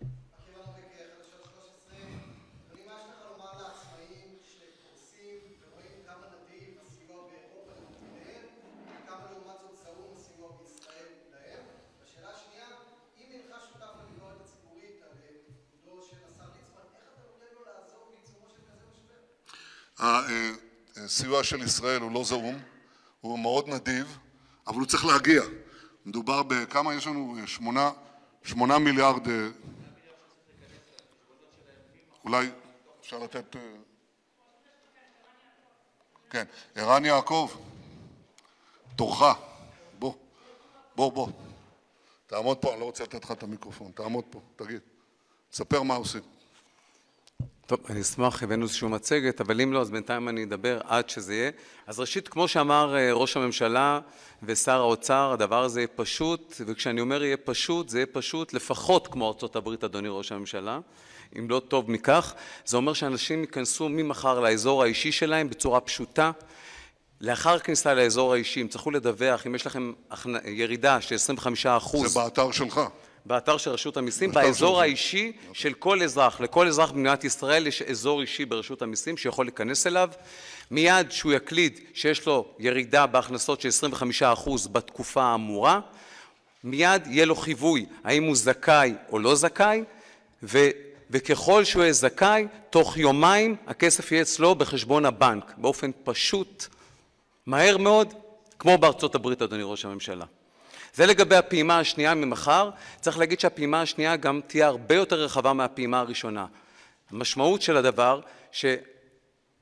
הסיוע של ישראל הוא לא זעום, הוא מאוד נדיב, אבל הוא צריך להגיע. מדובר בכמה יש לנו? שמונה, שמונה מיליארד, אולי אפשר לתת, כן, ערן יעקב, תורך, בוא, בוא, בוא, תעמוד פה, אני לא רוצה לתת לך את המיקרופון, תעמוד פה, תגיד, תספר מה עושים. טוב, אני אשמח, הבאנו איזשהו מצגת, אבל אם לא, אז בינתיים אני אדבר עד שזה יהיה. אז ראשית, כמו שאמר ראש הממשלה ושר האוצר, הדבר הזה יהיה פשוט, וכשאני אומר יהיה פשוט, זה יהיה פשוט לפחות כמו ארצות הברית, אדוני ראש הממשלה, אם לא טוב מכך. זה אומר שאנשים ייכנסו ממחר לאזור האישי שלהם בצורה פשוטה. לאחר כניסה לאזור האישי, אם צריכו לדווח, אם יש לכם ירידה של עשרים וחמישה אחוז. זה באתר שלך. באתר של רשות המיסים, באזור האישי של כל אזרח, לכל אזרח במדינת ישראל יש אזור אישי ברשות המיסים שיכול להיכנס אליו, מיד שהוא יקליד שיש לו ירידה בהכנסות של עשרים וחמישה אחוז בתקופה האמורה, מיד יהיה לו חיווי האם הוא זכאי או לא זכאי, ו, וככל שהוא יהיה זכאי, תוך יומיים הכסף יהיה אצלו בחשבון הבנק, באופן פשוט, מהר מאוד, כמו בארצות הברית, אדוני ראש הממשלה. זה לגבי הפעימה השנייה ממחר. צריך להגיד שהפעימה השנייה גם תהיה הרבה יותר רחבה מהפעימה הראשונה. המשמעות של הדבר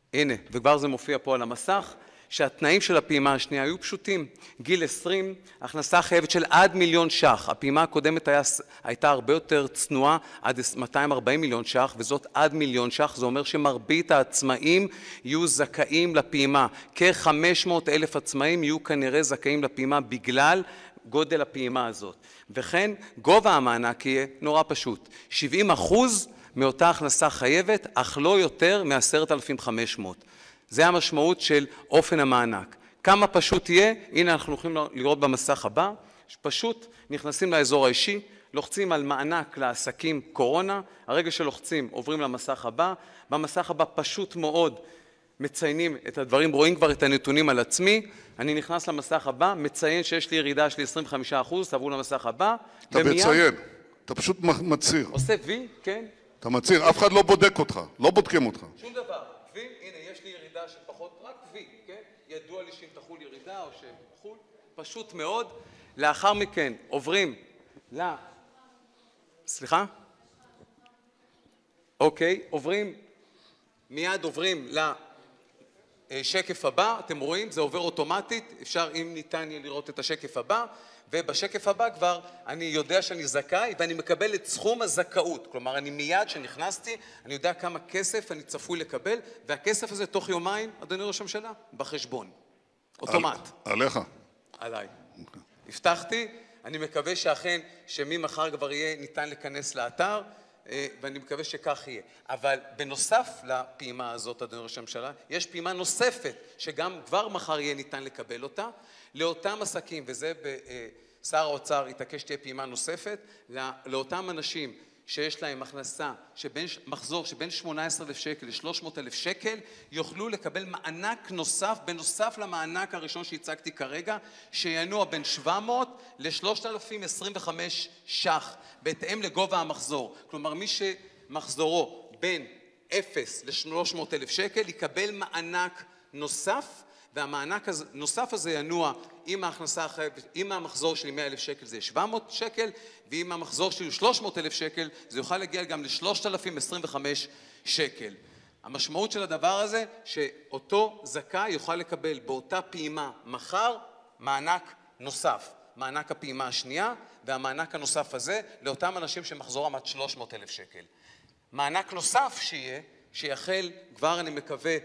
הנה, וכבר זה מופיע פה על המסך, שהתנאים של הפעימה השנייה היו פשוטים. גיל עשרים, הכנסה חייבת של עד מיליון ש"ח. הפעימה הקודמת היה, הייתה הרבה יותר צנועה, עד מאתיים וארבעים מיליון ש"ח, וזאת עד מיליון ש"ח. זה אומר שמרבית העצמאים יהיו זכאים לפעימה. כ-חמש מאות אלף עצמאים יהיו כנראה זכאים לפעימה בגלל גודל הפעימה הזאת. וכן, גובה המענק יהיה נורא פשוט. שבעים אחוז מאותה הכנסה חייבת, אך לא יותר מ-עשרת אלפים וחמש מאות. זה המשמעות של אופן המענק. כמה פשוט יהיה? הנה אנחנו יכולים לראות במסך הבא, שפשוט נכנסים לאזור האישי, לוחצים על מענק לעסקים קורונה, הרגע שלוחצים עוברים למסך הבא, במסך הבא פשוט מאוד מציינים את הדברים, רואים כבר את הנתונים על עצמי, אני נכנס למסך הבא, מציין שיש לי ירידה של עשרים וחמישה אחוז, תעברו למסך הבא, אתה ומיד... מציין, אתה פשוט מצהיר. עושה וי, כן? אתה מצהיר, אף אחד לא בודק אותך, לא בודקים אותך. שום דבר. וי, הנה, יש לי ירידה של פחות, רק וי, כן? ידוע לי שאם תחול ירידה או שתחול, פשוט מאוד. לאחר מכן עוברים ל... סליחה? אוקיי, עוברים, מיד עוברים לשקף הבא, אתם רואים, זה עובר אוטומטית, אפשר אם ניתן יהיה לראות את השקף הבא, ובשקף הבא כבר אני יודע שאני זכאי ואני מקבל את סכום הזכאות. כלומר, אני מיד שנכנסתי, אני יודע כמה כסף אני צפוי לקבל, והכסף הזה תוך יומיים, אדוני ראש הממשלה, בחשבון. אוטומט. עליך. עליי. הבטחתי, אני מקווה שאכן שממחר כבר יהיה ניתן להיכנס לאתר, ואני מקווה שכך יהיה. אבל בנוסף לפעימה הזאת, אדוני ראש הממשלה, יש פעימה נוספת שגם כבר מחר יהיה ניתן לקבל אותה, לאותם עסקים, וזה שר האוצר התעקש שתהיה פעימה נוספת, לאותם אנשים שיש להם הכנסה, שבין, מחזור שבין שמונה עשרה אלף שקל ל-שלוש מאות אלף שקל, יוכלו לקבל מענק נוסף, בנוסף למענק הראשון שהצגתי כרגע, שינוע בין שבע מאות ל-שלושת אלפים עשרים וחמש ש"ח, בהתאם לגובה המחזור. כלומר, מי שמחזורו בין אפס ל-שלוש מאות אלף שקל, יקבל מענק נוסף, והמענק הנוסף הזה ינוע עם ההכנסה החייבת, עם המחזור שלי מאה אלף שקל זה שבע מאות שקל, ואם המחזור שלי שלוש מאות אלף שקל, זה יוכל להגיע גם ל-שלושת אלפים עשרים וחמש שקל. המשמעות של הדבר הזה, שאותו זכאי יוכל לקבל באותה פעימה מחר, מענק נוסף. מענק הפעימה השנייה, והמענק הנוסף הזה, לאותם אנשים שמחזורם עד שלוש מאות אלף שקל. מענק נוסף שיהיה, שיחל כבר אני מקווה,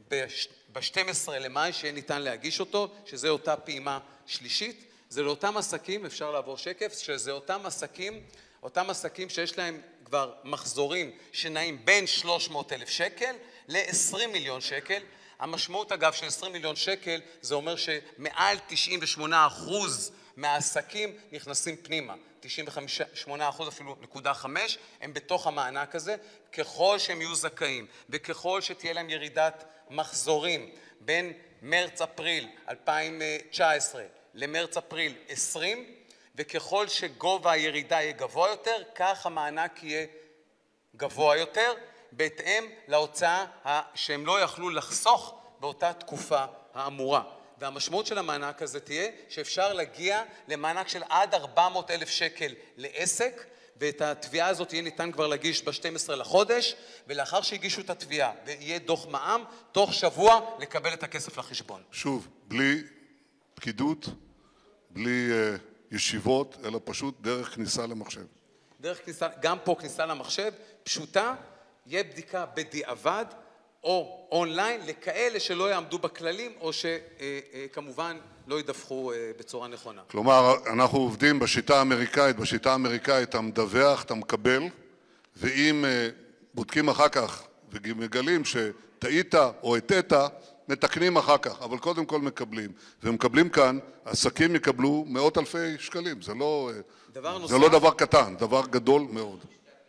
ב-שנים עשר למאי שיהיה ניתן להגיש אותו, שזה אותה פעימה שלישית, זה לאותם עסקים, אפשר לעבור שקף, שזה אותם עסקים, אותם עסקים שיש להם כבר מחזורים שנעים בין שלוש מאות אלף שקל ל-עשרים מיליון שקל. המשמעות אגב של עשרים מיליון שקל, זה אומר שמעל תשעים ושמונה אחוז מהעסקים נכנסים פנימה. תשעים ושמונה אחוז אפילו נקודה חמש, הם בתוך המענק הזה, ככל שהם יהיו זכאים, וככל שתהיה להם ירידת מחזורים בין מרץ-אפריל אלפיים תשע עשרה למרץ-אפריל עשרים, וככל שגובה הירידה יהיה גבוה יותר, כך המענק יהיה גבוה יותר, בהתאם להוצאה שהם לא יכלו לחסוך באותה תקופה האמורה. והמשמעות של המענק הזה תהיה שאפשר להגיע למענק של עד ארבע מאות אלף שקל לעסק, ואת התביעה הזאת יהיה ניתן כבר להגיש ב-שנים עשר לחודש, ולאחר שהגישו את התביעה ויהיה דוח מע"מ, תוך שבוע לקבל את הכסף לחשבון. שוב, בלי פקידות, בלי uh, ישיבות, אלא פשוט דרך כניסה למחשב. דרך כניסה, גם פה כניסה למחשב, פשוטה, יהיה בדיקה בדיעבד, או אונליין, לכאלה שלא יעמדו בכללים, או שכמובן לא ידווחו בצורה נכונה. כלומר, אנחנו עובדים בשיטה האמריקאית, בשיטה האמריקאית אתה מדווח, אתה מקבל, ואם בודקים אחר כך ומגלים שטעית או הטעת, מתקנים אחר כך, אבל קודם כל מקבלים. ומקבלים כאן, עסקים יקבלו מאות אלפי שקלים, זה לא, זה לא דבר קטן, דבר גדול מאוד.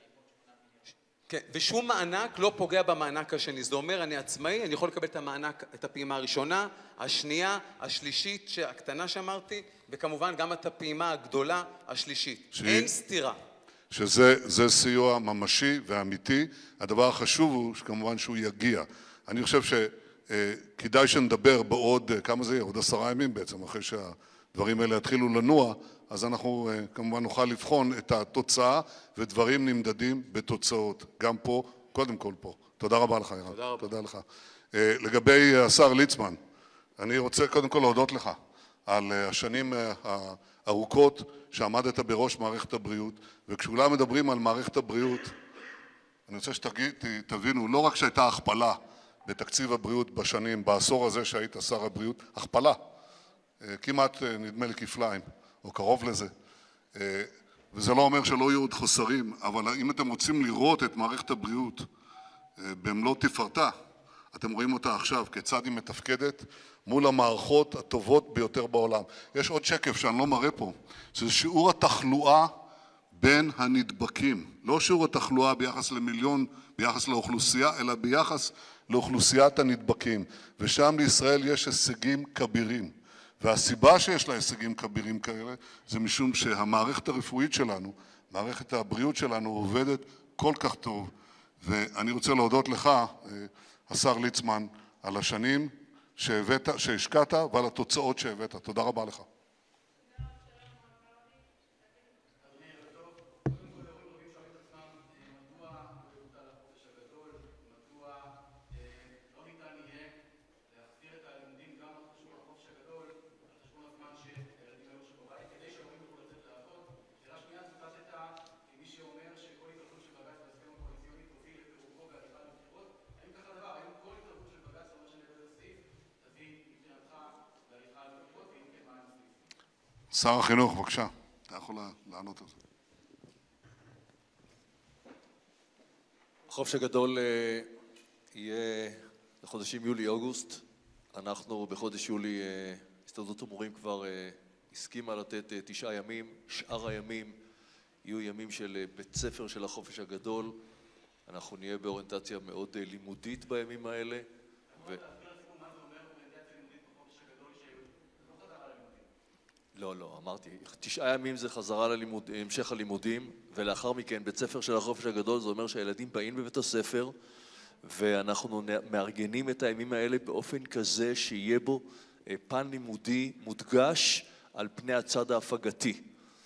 כן, ושום מענק לא פוגע במענק השני. זה אומר, אני עצמאי, אני יכול לקבל את המענק, את הפעימה הראשונה, השנייה, השלישית, הקטנה שאמרתי, וכמובן גם את הפעימה הגדולה, השלישית. ש... אין סתירה. שזה זה סיוע ממשי ואמיתי. הדבר החשוב הוא שכמובן שהוא יגיע. אני חושב שכדאי שנדבר בעוד, כמה זה יהיה? עוד עשרה ימים בעצם, אחרי שהדברים האלה יתחילו לנוע, אז אנחנו כמובן נוכל לבחון את התוצאה, ודברים נמדדים בתוצאות, גם פה, קודם כל פה. תודה רבה לך, ירן. תודה רבה. תודה לך. לגבי השר ליצמן, אני רוצה קודם כל להודות לך על השנים הארוכות שעמדת בראש מערכת הבריאות, וכשכולם מדברים על מערכת הבריאות, אני רוצה שתבינו, לא רק שהייתה הכפלה בתקציב הבריאות בשנים, בעשור הזה שהיית שר הבריאות, הכפלה, כמעט נדמה לי כפליים, או קרוב לזה, וזה לא אומר שלא יהיו עוד חוסרים, אבל אם אתם רוצים לראות את מערכת הבריאות במלוא תפארתה, אתם רואים אותה עכשיו, כיצד היא מתפקדת מול המערכות הטובות ביותר בעולם. יש עוד שקף שאני לא מראה פה, שזה שיעור התחלואה בין הנדבקים. לא שיעור התחלואה ביחס למיליון, ביחס לאוכלוסייה, אלא ביחס לאוכלוסיית הנדבקים. ושם לישראל יש הישגים כבירים. והסיבה שיש לה הישגים כבירים כאלה, זה משום שהמערכת הרפואית שלנו, מערכת הבריאות שלנו, עובדת כל כך טוב. ואני רוצה להודות לך, השר ליצמן, על השנים שהבאת, שהשקעת ועל התוצאות שהבאת. תודה רבה לך. שר החינוך, בבקשה, אתה יכול לענות על זה. החופש הגדול יהיה לחודשים יולי-אוגוסט. אנחנו בחודש יולי, הסתדרות המורים כבר הסכימה לתת תשעה ימים. שאר הימים יהיו ימים של בית ספר של החופש הגדול. אנחנו נהיה באוריינטציה מאוד לימודית בימים האלה. ו... לא, לא, אמרתי, תשעה ימים זה חזרה ללימוד, המשך הלימודים, ולאחר מכן בית ספר של החופש הגדול, זה אומר שהילדים באים בבית הספר, ואנחנו מארגנים את הימים האלה באופן כזה שיהיה בו פן לימודי מודגש על פני הצד ההפגתי.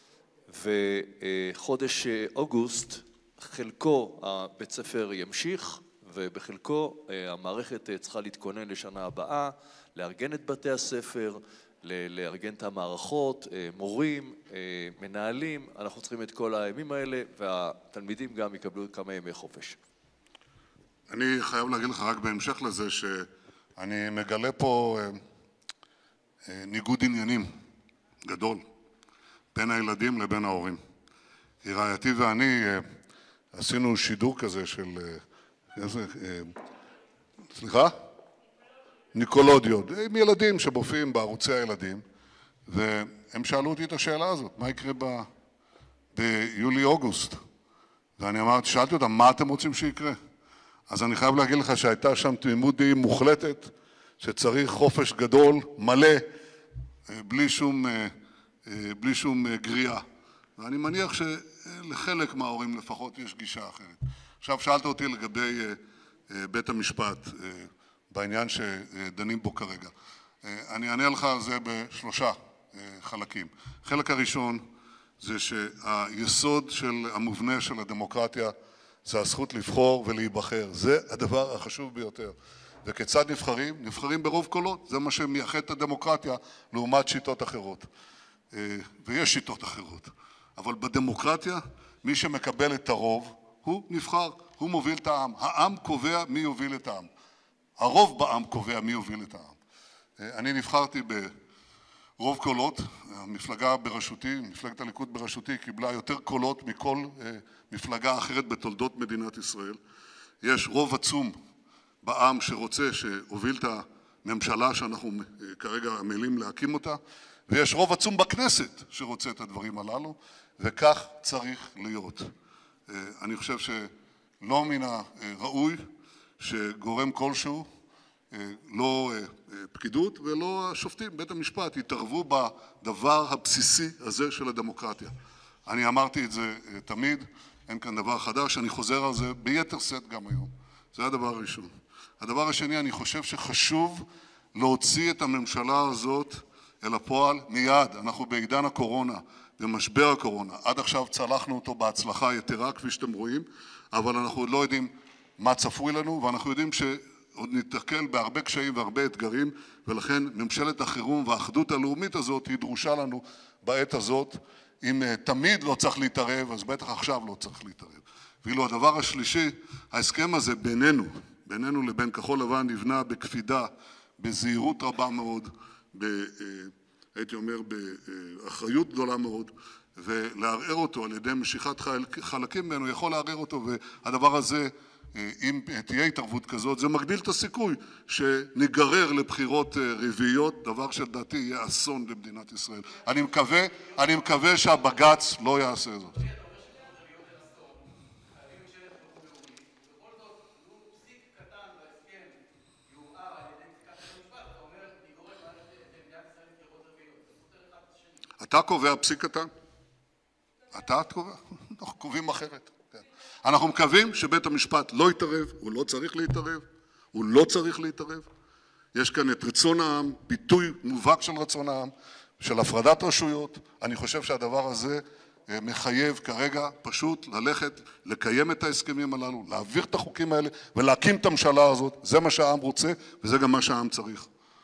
וחודש אוגוסט, חלקו הבית ספר ימשיך, ובחלקו המערכת צריכה להתכונן לשנה הבאה, לארגן את בתי הספר, לארגן את המערכות, מורים, מנהלים, אנחנו צריכים את כל הימים האלה, והתלמידים גם יקבלו כמה ימי חופש. אני חייב להגיד לך רק בהמשך לזה, שאני מגלה פה ניגוד עניינים גדול בין הילדים לבין ההורים. כי רעייתי ואני עשינו שידור כזה של... סליחה? ניקולודיות, עם ילדים שבופיעים בערוצי הילדים, והם שאלו אותי את השאלה הזאת, מה יקרה ב... ביולי-אוגוסט? ואני אמרתי, שאלתי אותם, מה אתם רוצים שיקרה? אז אני חייב להגיד לך שהייתה שם תמימות דעים מוחלטת, שצריך חופש גדול, מלא, בלי שום, בלי שום גריעה. ואני מניח שלחלק מההורים לפחות יש גישה אחרת. עכשיו שאלת אותי לגבי בית המשפט, בעניין שדנים בו כרגע. אני אענה לך על זה בשלושה חלקים. חלק הראשון זה שהיסוד של המובנה של הדמוקרטיה זה הזכות לבחור ולהיבחר. זה הדבר החשוב ביותר. וכיצד נבחרים? נבחרים ברוב קולות. זה מה שמייחד את הדמוקרטיה לעומת שיטות אחרות. ויש שיטות אחרות. אבל בדמוקרטיה מי שמקבל את הרוב הוא נבחר, הוא מוביל את העם. העם קובע מי יוביל את העם. הרוב בעם קובע מי יוביל את העם. אני נבחרתי ברוב קולות, המפלגה בראשותי, מפלגת הליכוד בראשותי, קיבלה יותר קולות מכל מפלגה אחרת בתולדות מדינת ישראל. יש רוב עצום בעם שרוצה שהוביל את הממשלה שאנחנו כרגע עמלים להקים אותה, ויש רוב עצום בכנסת שרוצה את הדברים הללו, וכך צריך להיות. אני חושב שלא מן הראוי שגורם כלשהו, לא פקידות ולא השופטים, בית המשפט, יתערבו בדבר הבסיסי הזה של הדמוקרטיה. אני אמרתי את זה תמיד, אין כאן דבר חדש, אני חוזר על זה ביתר שאת גם היום. זה הדבר הראשון. הדבר השני, אני חושב שחשוב להוציא את הממשלה הזאת אל הפועל מיד. אנחנו בעידן הקורונה, במשבר הקורונה. עד עכשיו צלחנו אותו בהצלחה יתרה, כפי שאתם רואים, אבל אנחנו עוד לא יודעים מה צפוי לנו, ואנחנו יודעים עוד ניתקל בהרבה קשיים והרבה אתגרים, ולכן ממשלת החירום והאחדות הלאומית הזאת היא דרושה לנו בעת הזאת. אם תמיד לא צריך להתערב, אז בטח עכשיו לא צריך להתערב. ואילו הדבר השלישי, ההסכם הזה בינינו, בינינו לבין כחול לבן נבנה בקפידה, בזהירות רבה מאוד, ב, הייתי אומר באחריות גדולה מאוד, ולערער אותו על ידי משיכת חלקים ממנו יכול לערער אותו, והדבר הזה, אם תהיה התערבות כזאת, זה מגדיל את הסיכוי שניגרר לבחירות רביעיות, דבר שלדעתי יהיה אסון למדינת ישראל. אני מקווה, אני מקווה שהבג"ץ לא יעשה זאת. אתה קובע פסיק קטן? אתה קובע? אנחנו קובעים אחרת. כן. אנחנו מקווים שבית המשפט לא יתערב, הוא לא צריך להתערב, הוא לא צריך להתערב. יש כאן את רצון העם, ביטוי מובהק של רצון העם, של הפרדת רשויות. אני חושב שהדבר הזה מחייב כרגע פשוט ללכת, לקיים את ההסכמים הללו, להעביר את החוקים האלה ולהקים את הממשלה הזאת. זה מה שהעם רוצה וזה גם מה שהעם צריך.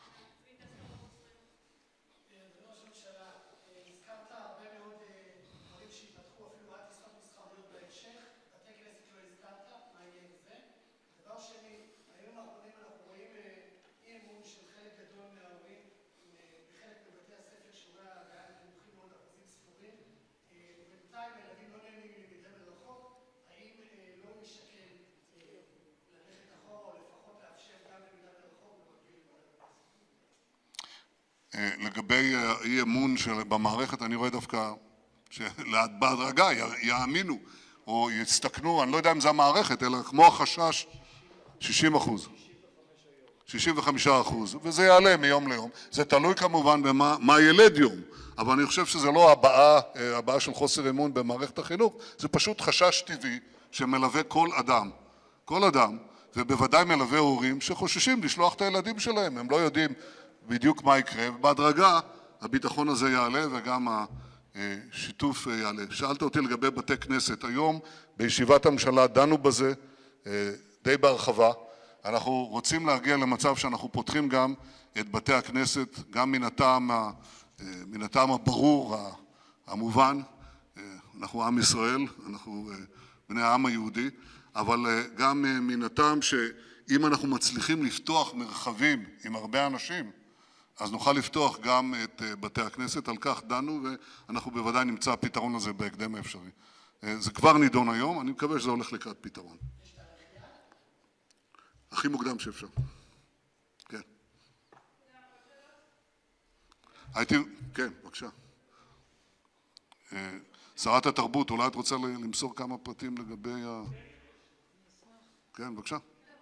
לגבי אי אמון במערכת, אני רואה דווקא שבהדרגה יאמינו או יסתכנו, אני לא יודע אם זה המערכת, אלא כמו החשש, שישים אחוז. שישים וחמישה אחוז, וזה יעלה מיום ליום. זה תלוי כמובן במה מה ילד יום, אבל אני חושב שזה לא הבאה, הבאה של חוסר אמון במערכת החינוך, זה פשוט חשש טבעי שמלווה כל אדם, כל אדם, ובוודאי מלווה הורים שחוששים לשלוח את הילדים שלהם, הם לא יודעים בדיוק מה יקרה, ובהדרגה הביטחון הזה יעלה וגם השיתוף יעלה. שאלת אותי לגבי בתי כנסת, היום בישיבת הממשלה דנו בזה די בהרחבה, אנחנו רוצים להגיע למצב שאנחנו פותחים גם את בתי הכנסת, גם מן הטעם, מן הטעם הברור, המובן, אנחנו עם ישראל, אנחנו בני העם היהודי, אבל גם מן הטעם שאם אנחנו מצליחים לפתוח מרחבים עם הרבה אנשים, אז נוכל לפתוח גם את בתי הכנסת, על כך דנו, ואנחנו בוודאי נמצא פתרון לזה בהקדם האפשרי. זה כבר נידון היום, אני מקווה שזה הולך לקראת פתרון. הכי מוקדם שאפשר. כן. הייתי, כן, בבקשה. שרת התרבות, אולי את רוצה למסור כמה פרטים לגבי ה... כן, בבקשה.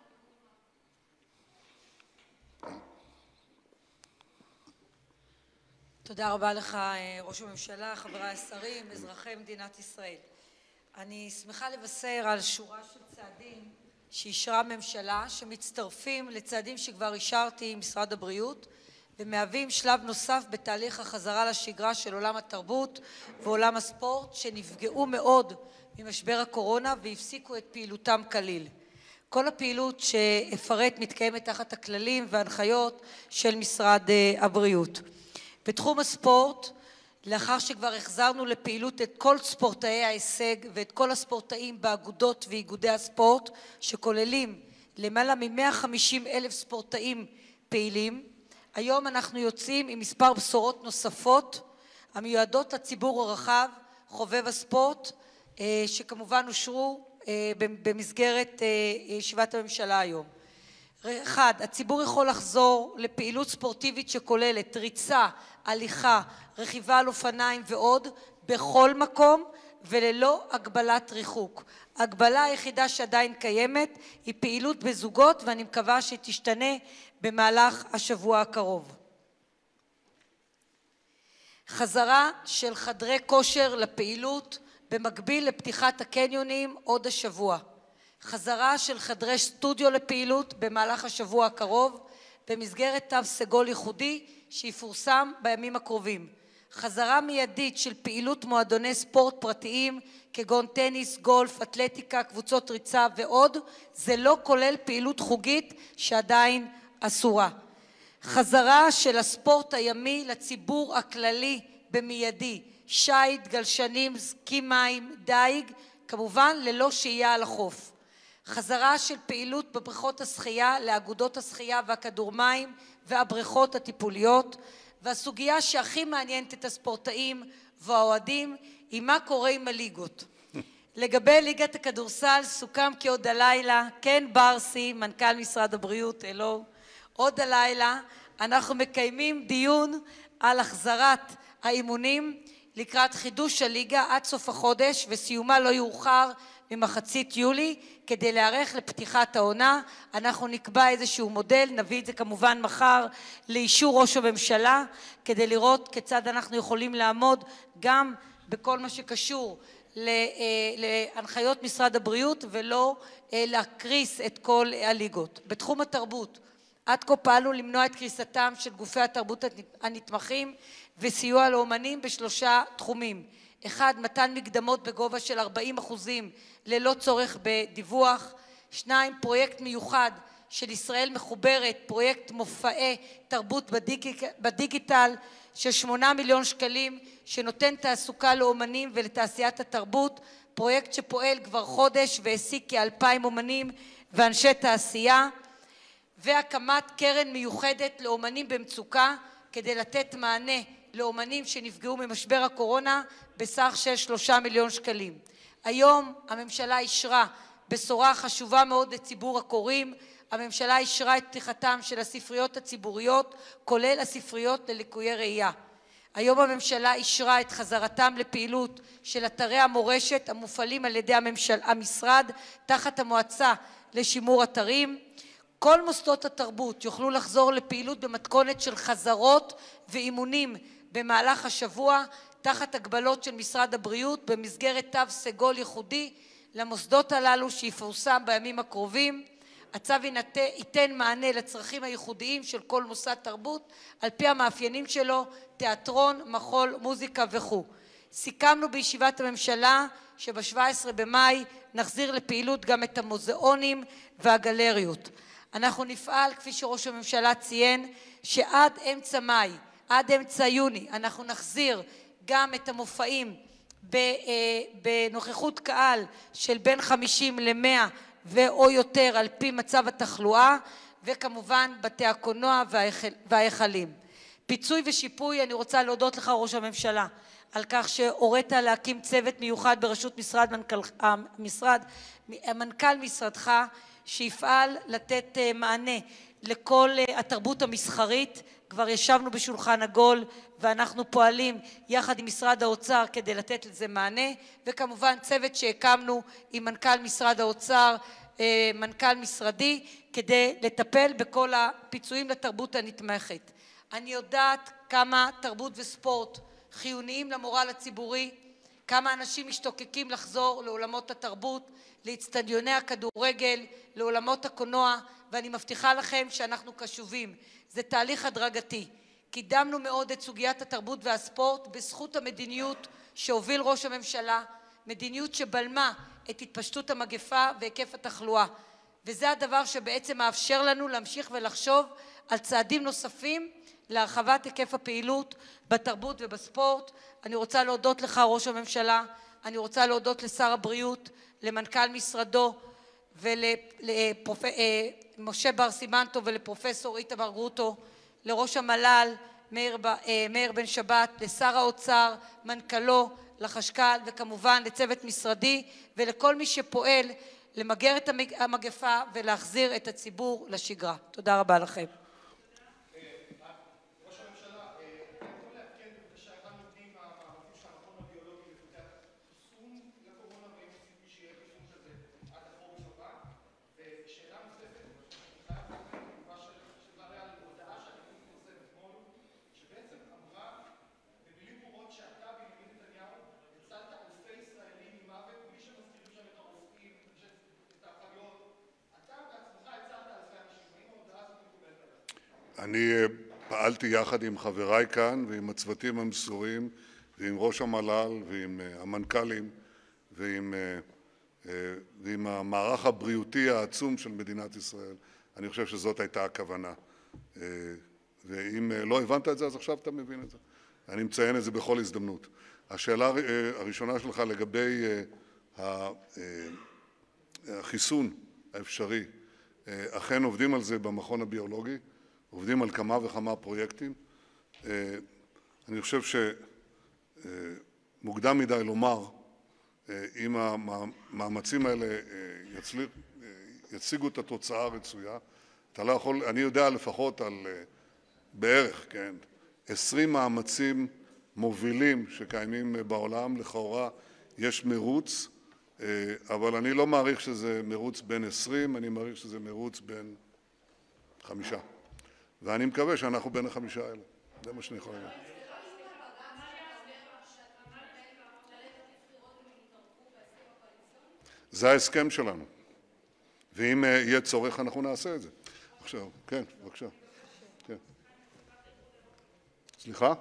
תודה רבה לך, ראש הממשלה, חברי השרים, אזרחי מדינת ישראל. אני שמחה לבשר על שורה של צעדים שאישרה הממשלה, שמצטרפים לצעדים שכבר אישרתי עם משרד הבריאות, ומהווים שלב נוסף בתהליך החזרה לשגרה של עולם התרבות ועולם הספורט, שנפגעו מאוד ממשבר הקורונה והפסיקו את פעילותם כליל. כל הפעילות שאפרט מתקיימת תחת הכללים וההנחיות של משרד הבריאות. בתחום הספורט, לאחר שכבר החזרנו לפעילות את כל ספורטאי ההישג ואת כל הספורטאים באגודות ואיגודי הספורט, שכוללים למעלה מ-מאה וחמישים אלף ספורטאים פעילים, היום אנחנו יוצאים עם מספר בשורות נוספות המיועדות לציבור הרחב, חובב הספורט, שכמובן אושרו במסגרת ישיבת הממשלה היום. אחד, הציבור יכול לחזור לפעילות ספורטיבית שכוללת ריצה, הליכה, רכיבה על אופניים ועוד בכל מקום וללא הגבלת ריחוק. ההגבלה היחידה שעדיין קיימת היא פעילות בזוגות, ואני מקווה שהיא תשתנה במהלך השבוע הקרוב. חזרה של חדרי כושר לפעילות במקביל לפתיחת הקניונים עוד השבוע. חזרה של חדרי סטודיו לפעילות במהלך השבוע הקרוב במסגרת תו סגול ייחודי שיפורסם בימים הקרובים. חזרה מיידית של פעילות מועדוני ספורט פרטיים כגון טניס, גולף, אתלטיקה, קבוצות ריצה ועוד, זה לא כולל פעילות חוגית שעדיין אסורה. חזרה של הספורט הימי לציבור הכללי במיידי, שייט, גלשנים, סקי מים, דייג, כמובן ללא שהייה על החוף. חזרה של פעילות בבריכות השחייה לאגודות השחייה והכדורמים והבריכות הטיפוליות, והסוגיה שהכי מעניינת את הספורטאים והאוהדים היא מה קורה עם הליגות. לגבי ליגת הכדורסל סוכם כי עוד הלילה, כן ברסי, מנכ"ל משרד הבריאות, אלו, עוד הלילה אנחנו מקיימים דיון על החזרת האימונים לקראת חידוש הליגה עד סוף החודש וסיומה לא יאוחר ממחצית יולי כדי להיערך לפתיחת העונה. אנחנו נקבע איזשהו מודל, נביא את זה כמובן מחר לאישור ראש הממשלה כדי לראות כיצד אנחנו יכולים לעמוד גם בכל מה שקשור להנחיות משרד הבריאות ולא להקריס את כל הליגות. בתחום התרבות, עד כה פעלנו למנוע את קריסתם של גופי התרבות הנתמכים וסיוע לאומנים בשלושה תחומים. אחד, מתן מקדמות בגובה של ארבעים אחוזים ללא צורך בדיווח. שניים, פרויקט מיוחד של ישראל מחוברת, פרויקט מופעי תרבות בדיג... בדיגיטל של שמונה מיליון שקלים שנותן תעסוקה לאומנים ולתעשיית התרבות, פרויקט שפועל כבר חודש והעסיק כאלפיים אומנים ואנשי תעשייה, והקמת קרן מיוחדת לאומנים במצוקה כדי לתת מענה לאומנים שנפגעו ממשבר הקורונה בסך של שלושה מיליון שקלים. היום הממשלה אישרה בשורה חשובה מאוד לציבור הקוראים, הממשלה אישרה את פתיחתם של הספריות הציבוריות, כולל הספריות ללקויי ראייה. היום הממשלה אישרה את חזרתם לפעילות של אתרי המורשת המופעלים על ידי הממשל, המשרד תחת המועצה לשימור אתרים. כל מוסדות התרבות יוכלו לחזור לפעילות במתכונת של חזרות ואימונים במהלך השבוע תחת הגבלות של משרד הבריאות במסגרת תו סגול ייחודי למוסדות הללו שיפורסם בימים הקרובים. הצו ייתן מענה לצרכים הייחודיים של כל מוסד תרבות על פי המאפיינים שלו, תיאטרון, מחול, מוזיקה וכו'. סיכמנו בישיבת הממשלה שב-שבעה עשר במאי נחזיר לפעילות גם את המוזיאונים והגלריות. אנחנו נפעל, כפי שראש הממשלה ציין, שעד אמצע מאי, עד אמצע יוני, אנחנו נחזיר גם את המופעים בנוכחות קהל של בין חמישים למאה ואו יותר על פי מצב התחלואה, וכמובן בתי הקולנוע וההיכלים. פיצוי ושיפוי, אני רוצה להודות לך ראש הממשלה על כך שהורית להקים צוות מיוחד בראשות משרד מנכ"ל, המשרד, מנכ"ל משרדך, שיפעל לתת מענה לכל התרבות המסחרית. כבר ישבנו בשולחן עגול ואנחנו פועלים יחד עם משרד האוצר כדי לתת לזה מענה, וכמובן צוות שהקמנו עם מנכ"ל משרד האוצר, מנכ"ל משרדי, כדי לטפל בכל הפיצויים לתרבות הנתמכת. אני יודעת כמה תרבות וספורט חיוניים למורל הציבורי, כמה אנשים משתוקקים לחזור לעולמות התרבות, לאצטדיוני הכדורגל, לעולמות הקולנוע, ואני מבטיחה לכם שאנחנו קשובים. זה תהליך הדרגתי. קידמנו מאוד את סוגיית התרבות והספורט בזכות המדיניות שהוביל ראש הממשלה, מדיניות שבלמה את התפשטות המגפה והיקף התחלואה. וזה הדבר שבעצם מאפשר לנו להמשיך ולחשוב על צעדים נוספים להרחבת היקף הפעילות בתרבות ובספורט. אני רוצה להודות לך ראש הממשלה, אני רוצה להודות לשר הבריאות, למנכ"ל משרדו ולמשה בר סימנטו ולפרופסור איתמר גרוטו, לראש המל"ל מאיר, מאיר בן שבת, לשר האוצר, מנכ"לו, לחשכ"ל וכמובן לצוות משרדי ולכל מי שפועל למגר את המגפה ולהחזיר את הציבור לשגרה. תודה רבה לכם. אני פעלתי יחד עם חבריי כאן ועם הצוותים המסורים ועם ראש המל"ל ועם המנכ"לים ועם, ועם המערך הבריאותי העצום של מדינת ישראל. אני חושב שזאת הייתה הכוונה. ואם לא הבנת את זה, אז עכשיו אתה מבין את זה. אני מציין את זה בכל הזדמנות. השאלה הראשונה שלך לגבי החיסון האפשרי, אכן עובדים על זה במכון הביולוגי, עובדים על כמה וכמה פרויקטים. אני חושב שמוקדם מדי לומר אם המאמצים האלה יצליח, יציגו את התוצאה הרצויה. אתה לא יכול, אני יודע לפחות על בערך, כן, עשרים מאמצים מובילים שקיימים בעולם, לכאורה יש מרוץ, אבל אני לא מעריך שזה מרוץ בין עשרים, אני מעריך שזה מרוץ בין חמישה. ואני מקווה שאנחנו בין החמישה האלה. זה מה שאני יכול להגיד. זה ההסכם שלנו. ואם יהיה צורך, אנחנו נעשה את זה. עכשיו, כן, בבקשה. כן. סליחה?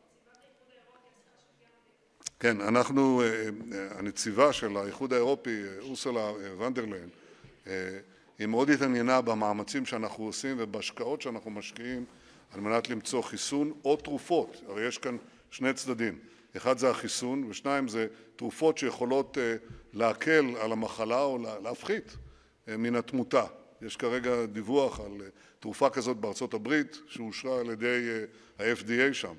כן, אנחנו, הנציבה של האיחוד האירופי, אורסולה ונדרליין, היא מאוד התעניינה במאמצים שאנחנו עושים ובהשקעות שאנחנו משקיעים על מנת למצוא חיסון או תרופות. הרי יש כאן שני צדדים. אחד זה החיסון, ושניים זה תרופות שיכולות להקל על המחלה או להפחית מן התמותה. יש כרגע דיווח על תרופה כזאת בארצות הברית, שאושרה על ידי ה-אף די איי שם.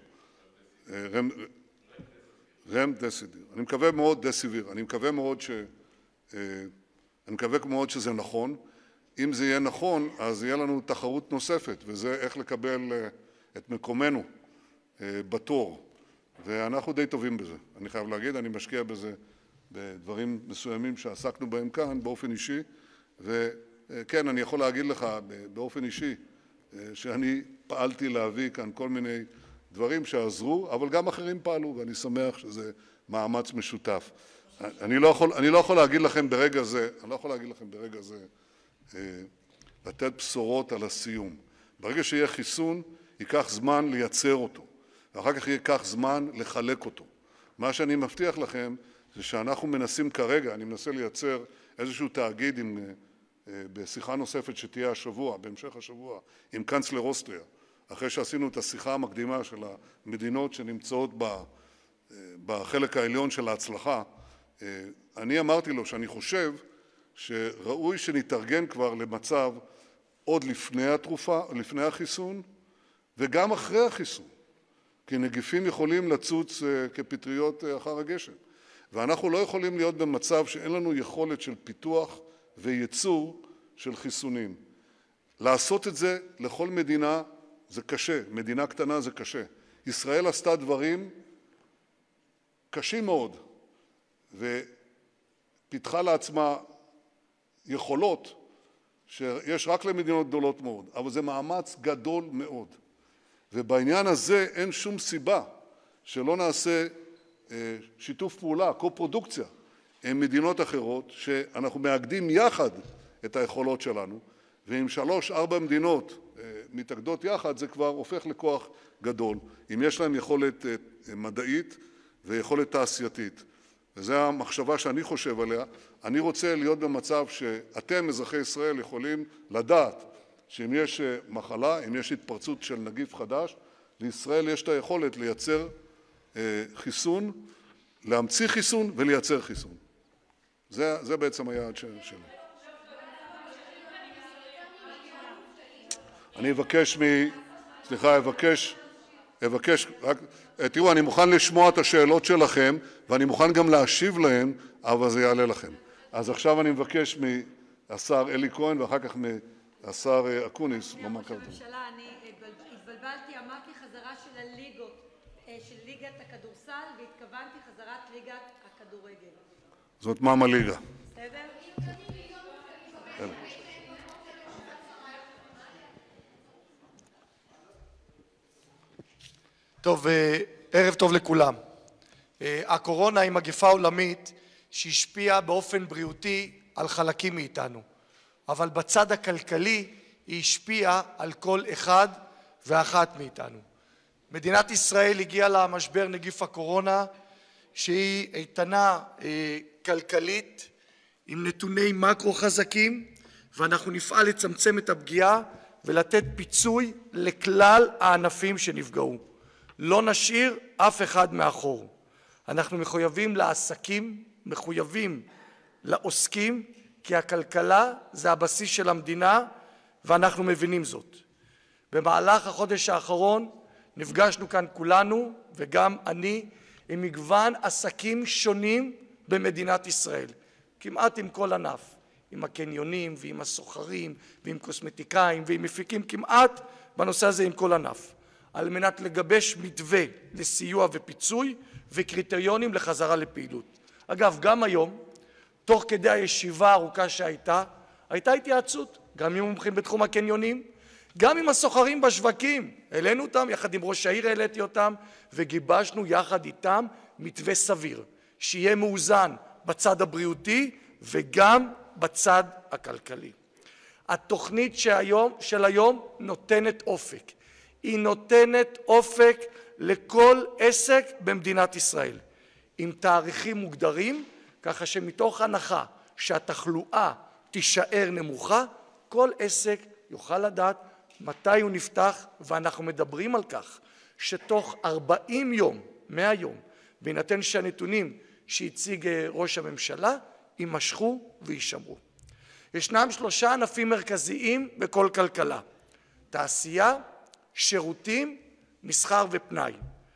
רמדסיביר. אני מקווה מאוד, דסיביר. אני מקווה מאוד ש... אני מקווה מאוד שזה נכון. אם זה יהיה נכון, אז יהיה לנו תחרות נוספת, וזה איך לקבל את מקומנו בתור. ואנחנו די טובים בזה. אני חייב להגיד, אני משקיע בזה בדברים מסוימים שעסקנו בהם כאן באופן אישי, וכן, אני יכול להגיד לך באופן אישי שאני פעלתי להביא כאן כל מיני דברים שעזרו, אבל גם אחרים פעלו, ואני שמח שזה מאמץ משותף. אני לא יכול, אני לא יכול להגיד לכם ברגע זה, אני לא יכול להגיד לכם ברגע זה, לתת בשורות על הסיום. ברגע שיהיה חיסון, ייקח זמן לייצר אותו, ואחר כך ייקח זמן לחלק אותו. מה שאני מבטיח לכם זה שאנחנו מנסים כרגע, אני מנסה לייצר איזשהו תאגיד עם, בשיחה נוספת שתהיה השבוע, בהמשך השבוע, עם קנצלר אוסטריה, אחרי שעשינו את השיחה המקדימה של המדינות שנמצאות בחלק העליון של ההצלחה, אני אמרתי לו שאני חושב שראוי שנתארגן כבר למצב עוד לפני התרופה, לפני החיסון, וגם אחרי החיסון, כי נגיפים יכולים לצוץ כפטריות אחר הגשם. ואנחנו לא יכולים להיות במצב שאין לנו יכולת של פיתוח וייצור של חיסונים. לעשות את זה לכל מדינה זה קשה, מדינה קטנה זה קשה. ישראל עשתה דברים קשים מאוד, ופיתחה לעצמה יכולות שיש רק למדינות גדולות מאוד, אבל זה מאמץ גדול מאוד. ובעניין הזה אין שום סיבה שלא נעשה שיתוף פעולה, קו-פרודוקציה, עם מדינות אחרות, שאנחנו מאגדים יחד את היכולות שלנו, ועם שלוש, ארבע מדינות מתאגדות יחד, זה כבר הופך לכוח גדול, אם יש להם יכולת מדעית ויכולת תעשייתית. וזו המחשבה שאני חושב עליה. אני רוצה להיות במצב שאתם, אזרחי ישראל, יכולים לדעת שאם יש מחלה, אם יש התפרצות של נגיף חדש, לישראל יש את היכולת לייצר חיסון, להמציא חיסון ולייצר חיסון. זה, זה בעצם היעד שלי. אני אבקש מ... סליחה, אבקש... אבקש... רק... תראו, אני מוכן לשמוע את השאלות שלכם, ואני מוכן גם להשיב להם, אבל זה יעלה לכם. אז עכשיו אני מבקש מהשר אלי כהן, ואחר כך מהשר אקוניס, לומר כמה דברים. ראש הממשלה, אני התבלבלתי, אמרתי חזרה של הליגות, של ליגת הכדורסל, והתכוונתי חזרת ליגת הכדורגל. זאת מאמה ליגה. בסדר? טוב, ערב טוב לכולם. הקורונה היא מגפה עולמית שהשפיעה באופן בריאותי על חלקים מאיתנו, אבל בצד הכלכלי היא השפיעה על כל אחד ואחת מאיתנו. מדינת ישראל הגיעה למשבר נגיף הקורונה שהיא איתנה אה, כלכלית עם נתוני מקרו חזקים, ואנחנו נפעל לצמצם את הפגיעה ולתת פיצוי לכלל הענפים שנפגעו. לא נשאיר אף אחד מאחור. אנחנו מחויבים לעסקים, מחויבים לעוסקים, כי הכלכלה זה הבסיס של המדינה, ואנחנו מבינים זאת. במהלך החודש האחרון נפגשנו כאן כולנו, וגם אני, עם מגוון עסקים שונים במדינת ישראל. כמעט עם כל ענף, עם הקניונים ועם הסוחרים ועם קוסמטיקאים ועם מפיקים, כמעט בנושא הזה עם כל ענף, על מנת לגבש מתווה לסיוע ופיצוי וקריטריונים לחזרה לפעילות. אגב, גם היום, תוך כדי הישיבה הארוכה שהייתה, הייתה התייעצות, גם עם מומחים בתחום הקניונים, גם עם הסוחרים בשווקים, העלינו אותם, יחד עם ראש העיר העליתי אותם, וגיבשנו יחד איתם מתווה סביר, שיהיה מאוזן בצד הבריאותי וגם בצד הכלכלי. התוכנית שהיום, של היום נותנת אופק. היא נותנת אופק לכל עסק במדינת ישראל, עם תאריכים מוגדרים, ככה שמתוך הנחה שהתחלואה תישאר נמוכה, כל עסק יוכל לדעת מתי הוא נפתח, ואנחנו מדברים על כך שתוך ארבעים יום מהיום, בהינתן שהנתונים שהציג ראש הממשלה, יימשכו וישמרו. ישנם שלושה ענפים מרכזיים בכל כלכלה: תעשייה, שירותים, מסחר ופנאי.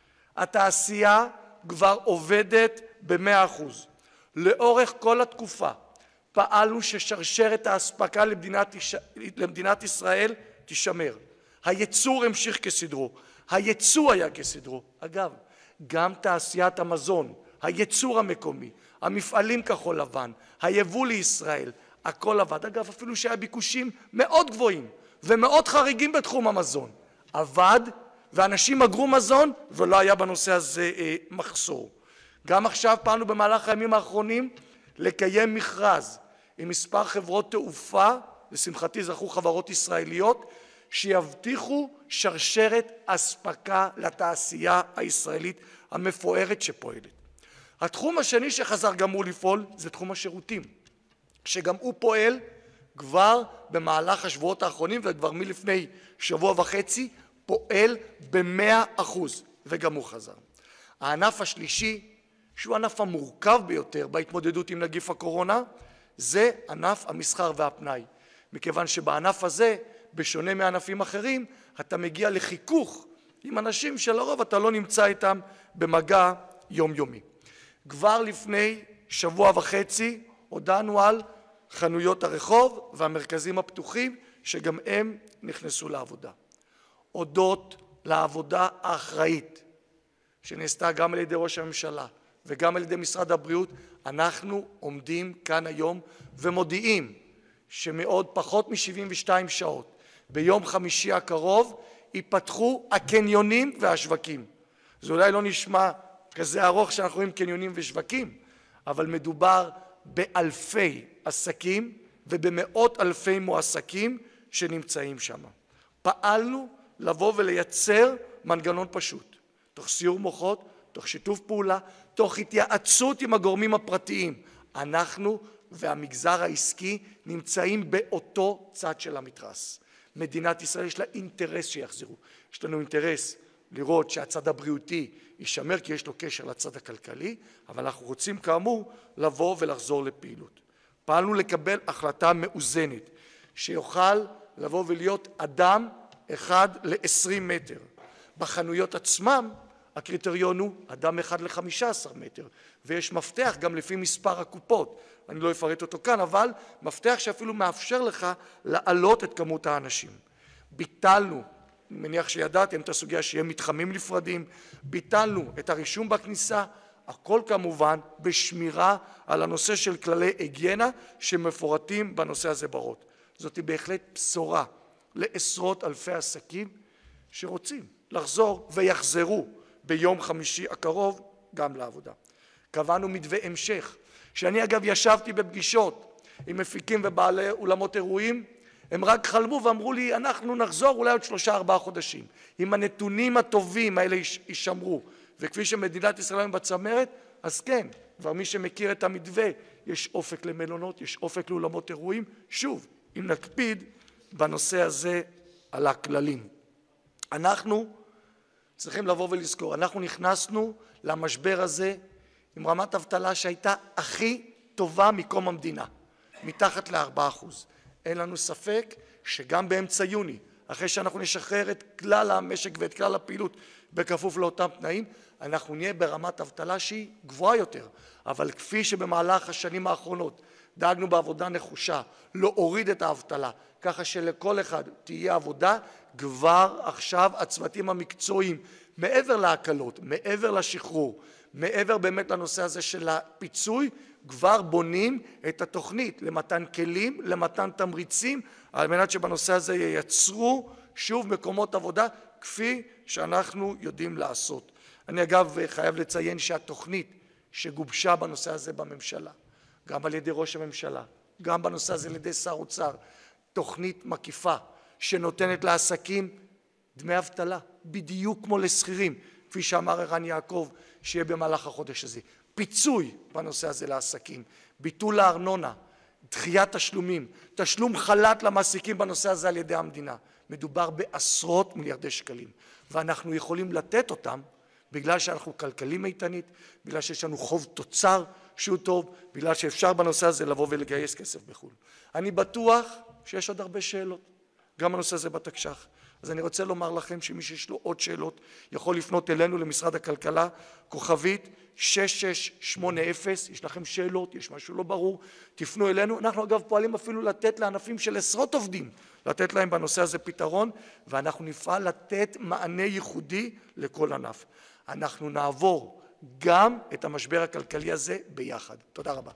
התעשייה כבר עובדת ב-מאה אחוז. לאורך כל התקופה פעלנו ששרשרת האספקה למדינת, למדינת ישראל תישמר. הייצור המשיך כסדרו, הייצוא היה כסדרו. אגב, גם תעשיית המזון, הייצור המקומי, המפעלים כחול לבן, היבוא לישראל, הכל עבד. אגב, אפילו שהיה ביקושים מאוד גבוהים ומאוד חריגים בתחום המזון, עבד, ואנשים אגרו מזון ולא היה בנושא הזה אה, מחסור. גם עכשיו פעלנו במהלך הימים האחרונים לקיים מכרז עם מספר חברות תעופה, לשמחתי זכו חברות ישראליות, שיבטיחו שרשרת אספקה לתעשייה הישראלית המפוארת שפועלת. התחום השני שחזר גם הוא לפעול זה תחום השירותים, שגם הוא פועל כבר במהלך השבועות האחרונים, וכבר מלפני שבוע וחצי פועל ב-מאה אחוז, וגם הוא חזר. הענף השלישי, שהוא הענף המורכב ביותר בהתמודדות עם נגיף הקורונה, זה ענף המסחר והפנאי. מכיוון שבענף הזה, בשונה מענפים אחרים, אתה מגיע לחיכוך עם אנשים שלרוב אתה לא נמצא איתם במגע יומיומי. כבר לפני שבוע וחצי הודענו על חנויות הרחוב והמרכזים הפתוחים, שגם הם נכנסו לעבודה. הודות לעבודה האחראית שנעשתה גם על ידי ראש הממשלה וגם על ידי משרד הבריאות, אנחנו עומדים כאן היום ומודיעים שמעוד פחות מ-שבעים ושתיים שעות ביום חמישי הקרוב ייפתחו הקניונים והשווקים. זה אולי לא נשמע כזה ארוך שאנחנו רואים קניונים ושווקים, אבל מדובר באלפי עסקים ובמאות אלפי מועסקים שנמצאים שם. פעלנו לבוא ולייצר מנגנון פשוט, תוך סיור מוחות, תוך שיתוף פעולה, תוך התייעצות עם הגורמים הפרטיים. אנחנו והמגזר העסקי נמצאים באותו צד של המתרס. מדינת ישראל יש לה אינטרס שיחזרו. יש לנו אינטרס לראות שהצד הבריאותי יישמר, כי יש לו קשר לצד הכלכלי, אבל אנחנו רוצים כאמור לבוא ולחזור לפעילות. פעלנו לקבל החלטה מאוזנת, שיוכל לבוא ולהיות אדם אחד ל-עשרים מטר. בחנויות עצמם הקריטריון הוא אדם אחד ל-חמישה עשר מטר, ויש מפתח גם לפי מספר הקופות. אני לא אפרט אותו כאן, אבל מפתח שאפילו מאפשר לך לעלות את כמות האנשים. ביטלנו, אני מניח שידעתם את הסוגיה שיהיה מתחמים נפרדים, ביטלנו את הרישום בכניסה, הכל כמובן בשמירה על הנושא של כללי היגיינה שמפורטים בנושא הזה ברות. זאת היא בהחלט בשורה לעשרות אלפי עסקים שרוצים לחזור ויחזרו ביום חמישי הקרוב גם לעבודה. קבענו מתווה המשך, שאני אגב ישבתי בפגישות עם מפיקים ובעלי אולמות אירועים, הם רק חלמו ואמרו לי, אנחנו נחזור אולי עוד שלושה ארבעה חודשים. אם הנתונים הטובים האלה יישמרו, וכפי שמדינת ישראל היום בצמרת, אז כן, כבר מי שמכיר את המתווה, יש אופק למלונות, יש אופק לאולמות אירועים. שוב, אם נקפיד בנושא הזה על הכללים. אנחנו צריכים לבוא ולזכור, אנחנו נכנסנו למשבר הזה עם רמת אבטלה שהייתה הכי טובה מקום המדינה, מתחת ל-ארבעה אחוז. אין לנו ספק שגם באמצע יוני, אחרי שאנחנו נשחרר את כלל המשק ואת כלל הפעילות בכפוף לאותם תנאים, אנחנו נהיה ברמת אבטלה שהיא גבוהה יותר. אבל כפי שבמהלך השנים האחרונות דאגנו בעבודה נחושה להוריד את האבטלה, ככה שלכל אחד תהיה עבודה, כבר עכשיו הצוותים המקצועיים, מעבר להקלות, מעבר לשחרור, מעבר באמת לנושא הזה של הפיצוי, כבר בונים את התוכנית למתן כלים, למתן תמריצים, על מנת שבנושא הזה ייצרו שוב מקומות עבודה, כפי שאנחנו יודעים לעשות. אני אגב חייב לציין שהתוכנית שגובשה בנושא הזה בממשלה, גם על ידי ראש הממשלה, גם בנושא הזה על ידי שר אוצר, תוכנית מקיפה שנותנת לעסקים דמי אבטלה, בדיוק כמו לשכירים, כפי שאמר ערן יעקב, שיהיה במהלך החודש הזה. פיצוי בנושא הזה לעסקים, ביטול הארנונה, דחיית תשלומים, תשלום חל"ת למעסיקים בנושא הזה על ידי המדינה. מדובר בעשרות מיליארדי שקלים, ואנחנו יכולים לתת אותם בגלל שאנחנו כלכלים איתנית, בגלל שיש לנו חוב תוצר שהוא טוב, בגלל שאפשר בנושא הזה לבוא ולגייס כסף בחו"ל. אני בטוח שיש עוד הרבה שאלות, גם בנושא הזה בתקש"ח. אז אני רוצה לומר לכם שמי שיש לו עוד שאלות יכול לפנות אלינו למשרד הכלכלה, כוכבית שש שש שמונה אפס, יש לכם שאלות, יש משהו לא ברור, תפנו אלינו. אנחנו אגב פועלים אפילו לתת לענפים של עשרות עובדים, לתת להם בנושא הזה פתרון, ואנחנו נפעל לתת מענה ייחודי לכל ענף. אנחנו נעבור גם את המשבר הכלכלי הזה ביחד. תודה רבה.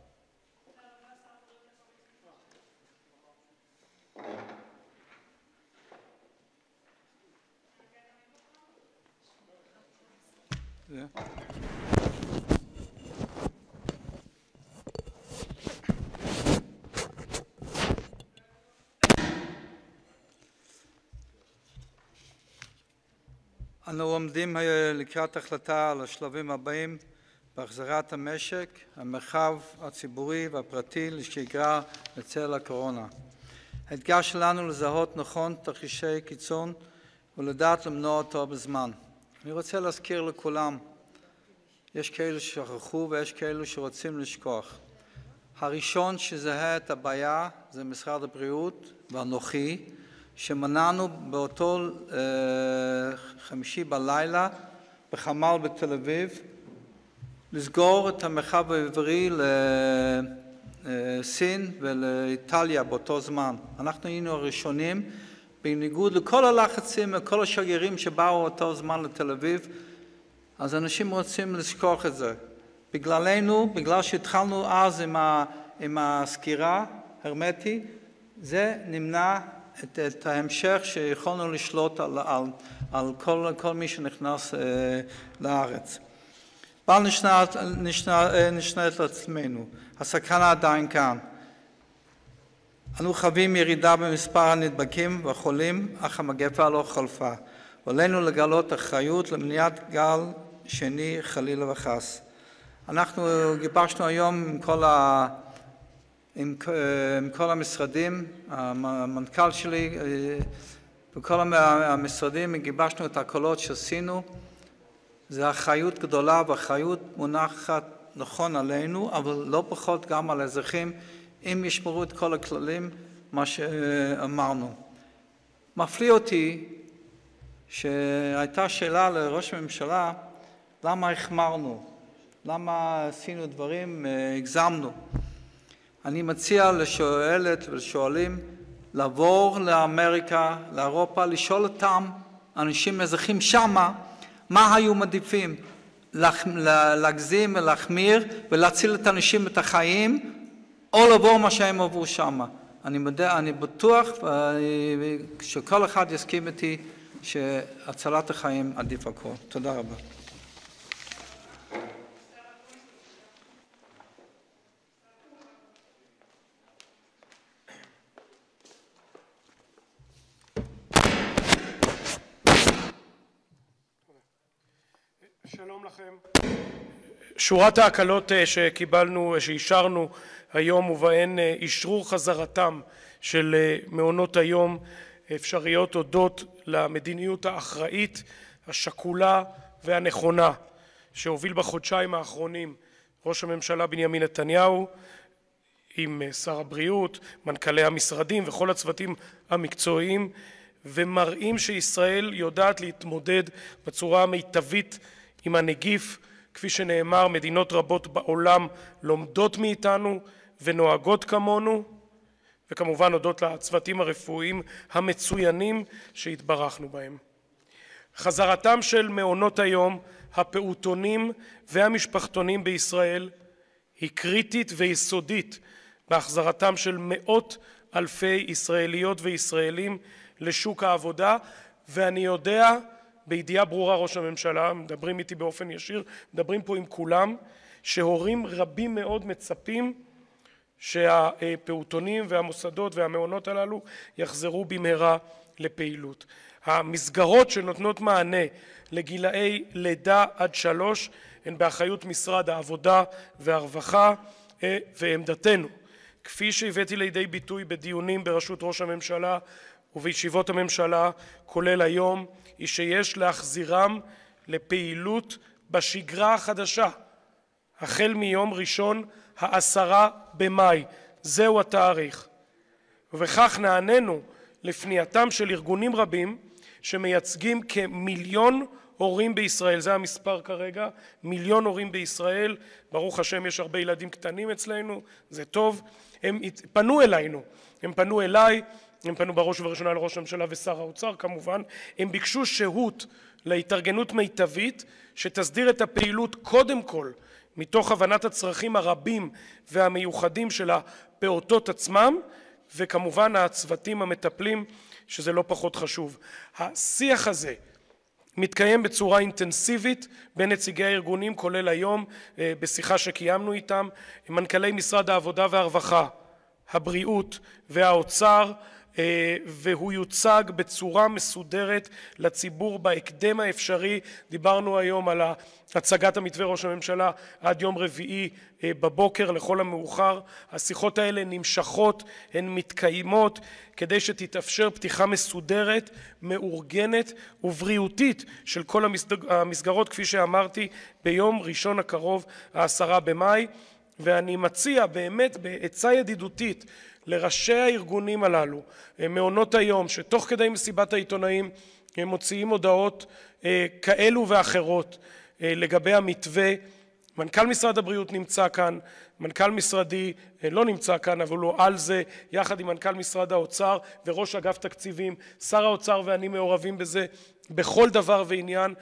אנו עומדים לקראת החלטה על השלבים הבאים בהחזרת המשק, המרחב הציבורי והפרטי לשגרה בצל הקורונה. האתגר שלנו לזהות נכון תרחישי קיצון ולדעת למנוע אותו בזמן. אני רוצה להזכיר לכולם, יש כאלו ששכחו ויש כאלו שרוצים לשכוח. הראשון שזהה את הבעיה זה משרד הבריאות ואנוכי, שמנענו באותו אה, חמישי בלילה בחמ"ל בתל אביב, לסגור את המרחב העברי לסין ולאיטליה באותו זמן. אנחנו היינו הראשונים, בניגוד לכל הלחצים וכל השגרירים שבאו אותו זמן לתל אביב, אז אנשים רוצים לשכוח את זה. בגללנו, בגלל שהתחלנו אז עם, ה, עם הסקירה הרמטי, זה נמנע את, את ההמשך שיכולנו לשלוט על, על, על כל, כל מי שנכנס אה, לארץ. בל נשנת, נשנת, נשנת לעצמנו, הסכנה עדיין כאן. אנו חווים ירידה במספר הנדבקים והחולים, אך המגפה לא חלפה. ועלינו לגלות אחריות למניעת גל שני חלילה וחס. אנחנו גיבשנו היום עם כל, ה... עם... עם כל המשרדים, המנכ"ל שלי וכל המשרדים, גיבשנו את הקולות שעשינו. זו אחריות גדולה ואחריות מונחת נכון עלינו, אבל לא פחות גם על האזרחים, אם ישמרו את כל הכללים, מה שאמרנו. מפליא אותי שהייתה שאלה לראש הממשלה, למה החמרנו? למה עשינו דברים, הגזמנו? אני מציע לשואלת ולשואלים לעבור לאמריקה, לאירופה, לשאול אותם, אנשים אזרחים שמה, מה היו מעדיפים? להגזים ולהחמיר ולהציל את האנשים את החיים, או לעבור מה שהם עברו שמה. אני, מדע, אני בטוח שכל אחד יסכים איתי שהצלת החיים עדיף הכל. תודה רבה. שלום לכם. שורת ההקלות שקיבלנו, שאישרנו היום, ובהן אישרור חזרתם של מעונות היום אפשריות הודות למדיניות האחראית, השקולה והנכונה שהוביל בחודשיים האחרונים ראש הממשלה בנימין נתניהו עם שר הבריאות, מנכ"לי המשרדים וכל הצוותים המקצועיים, ומראים שישראל יודעת להתמודד בצורה המיטבית עם הנגיף. כפי שנאמר, מדינות רבות בעולם לומדות מאיתנו ונוהגות כמונו, וכמובן הודות לצוותים הרפואיים המצוינים שהתברכנו בהם. חזרתם של מעונות היום, הפעוטונים והמשפחתונים בישראל היא קריטית ויסודית בהחזרתם של מאות אלפי ישראליות וישראלים לשוק העבודה, ואני יודע בידיעה ברורה, ראש הממשלה, מדברים איתי באופן ישיר, מדברים פה עם כולם, שהורים רבים מאוד מצפים שהפעוטונים והמוסדות והמעונות הללו יחזרו במהרה לפעילות. המסגרות שנותנות מענה לגילאי לידה עד שלוש הן באחריות משרד העבודה והרווחה, ועמדתנו, כפי שהבאתי לידי ביטוי בדיונים בראשות ראש הממשלה ובישיבות הממשלה, כולל היום, היא שיש להחזירם לפעילות בשגרה החדשה, החל מיום ראשון העשרה במאי, זהו התאריך. ובכך נענינו לפנייתם של ארגונים רבים שמייצגים כמיליון הורים בישראל, זה המספר כרגע, מיליון הורים בישראל, ברוך השם יש הרבה ילדים קטנים אצלנו, זה טוב, הם פנו אלינו, הם פנו אליי, הם פנו בראש ובראשונה לראש הממשלה ושר האוצר כמובן, הם ביקשו שהות להתארגנות מיטבית שתסדיר את הפעילות קודם כל מתוך הבנת הצרכים הרבים והמיוחדים של הפעוטות עצמם, וכמובן הצוותים המטפלים, שזה לא פחות חשוב. השיח הזה מתקיים בצורה אינטנסיבית בין נציגי הארגונים, כולל היום בשיחה שקיימנו איתם, עם מנכ"לי משרד העבודה והרווחה, הבריאות והאוצר, והוא יוצג בצורה מסודרת לציבור בהקדם האפשרי. דיברנו היום על הצגת המתווה ראש הממשלה עד יום רביעי בבוקר לכל המאוחר. השיחות האלה נמשכות, הן מתקיימות כדי שתתאפשר פתיחה מסודרת, מאורגנת ובריאותית של כל המסגרות, כפי שאמרתי, ביום ראשון הקרוב, העשרה במאי. ואני מציע באמת בעצה ידידותית לראשי הארגונים הללו, מעונות היום, שתוך כדי מסיבת העיתונאים הם מוציאים הודעות כאלו ואחרות לגבי המתווה. מנכ"ל משרד הבריאות נמצא כאן, מנכ"ל משרדי לא נמצא כאן, אבל הוא על זה, יחד עם מנכ"ל משרד האוצר וראש אגף תקציבים. שר האוצר ואני מעורבים בזה בכל דבר ועניין,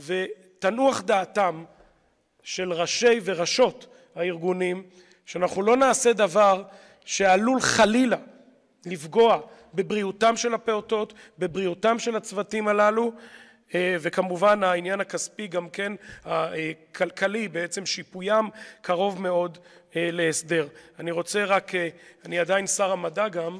ותנוח דעתם של ראשי וראשות הארגונים שאנחנו לא נעשה דבר שעלול חלילה לפגוע בבריאותם של הפעוטות, בבריאותם של הצוותים הללו, וכמובן העניין הכספי גם כן, הכלכלי, בעצם שיפוים קרוב מאוד להסדר. אני רוצה רק, אני עדיין שר המדע גם,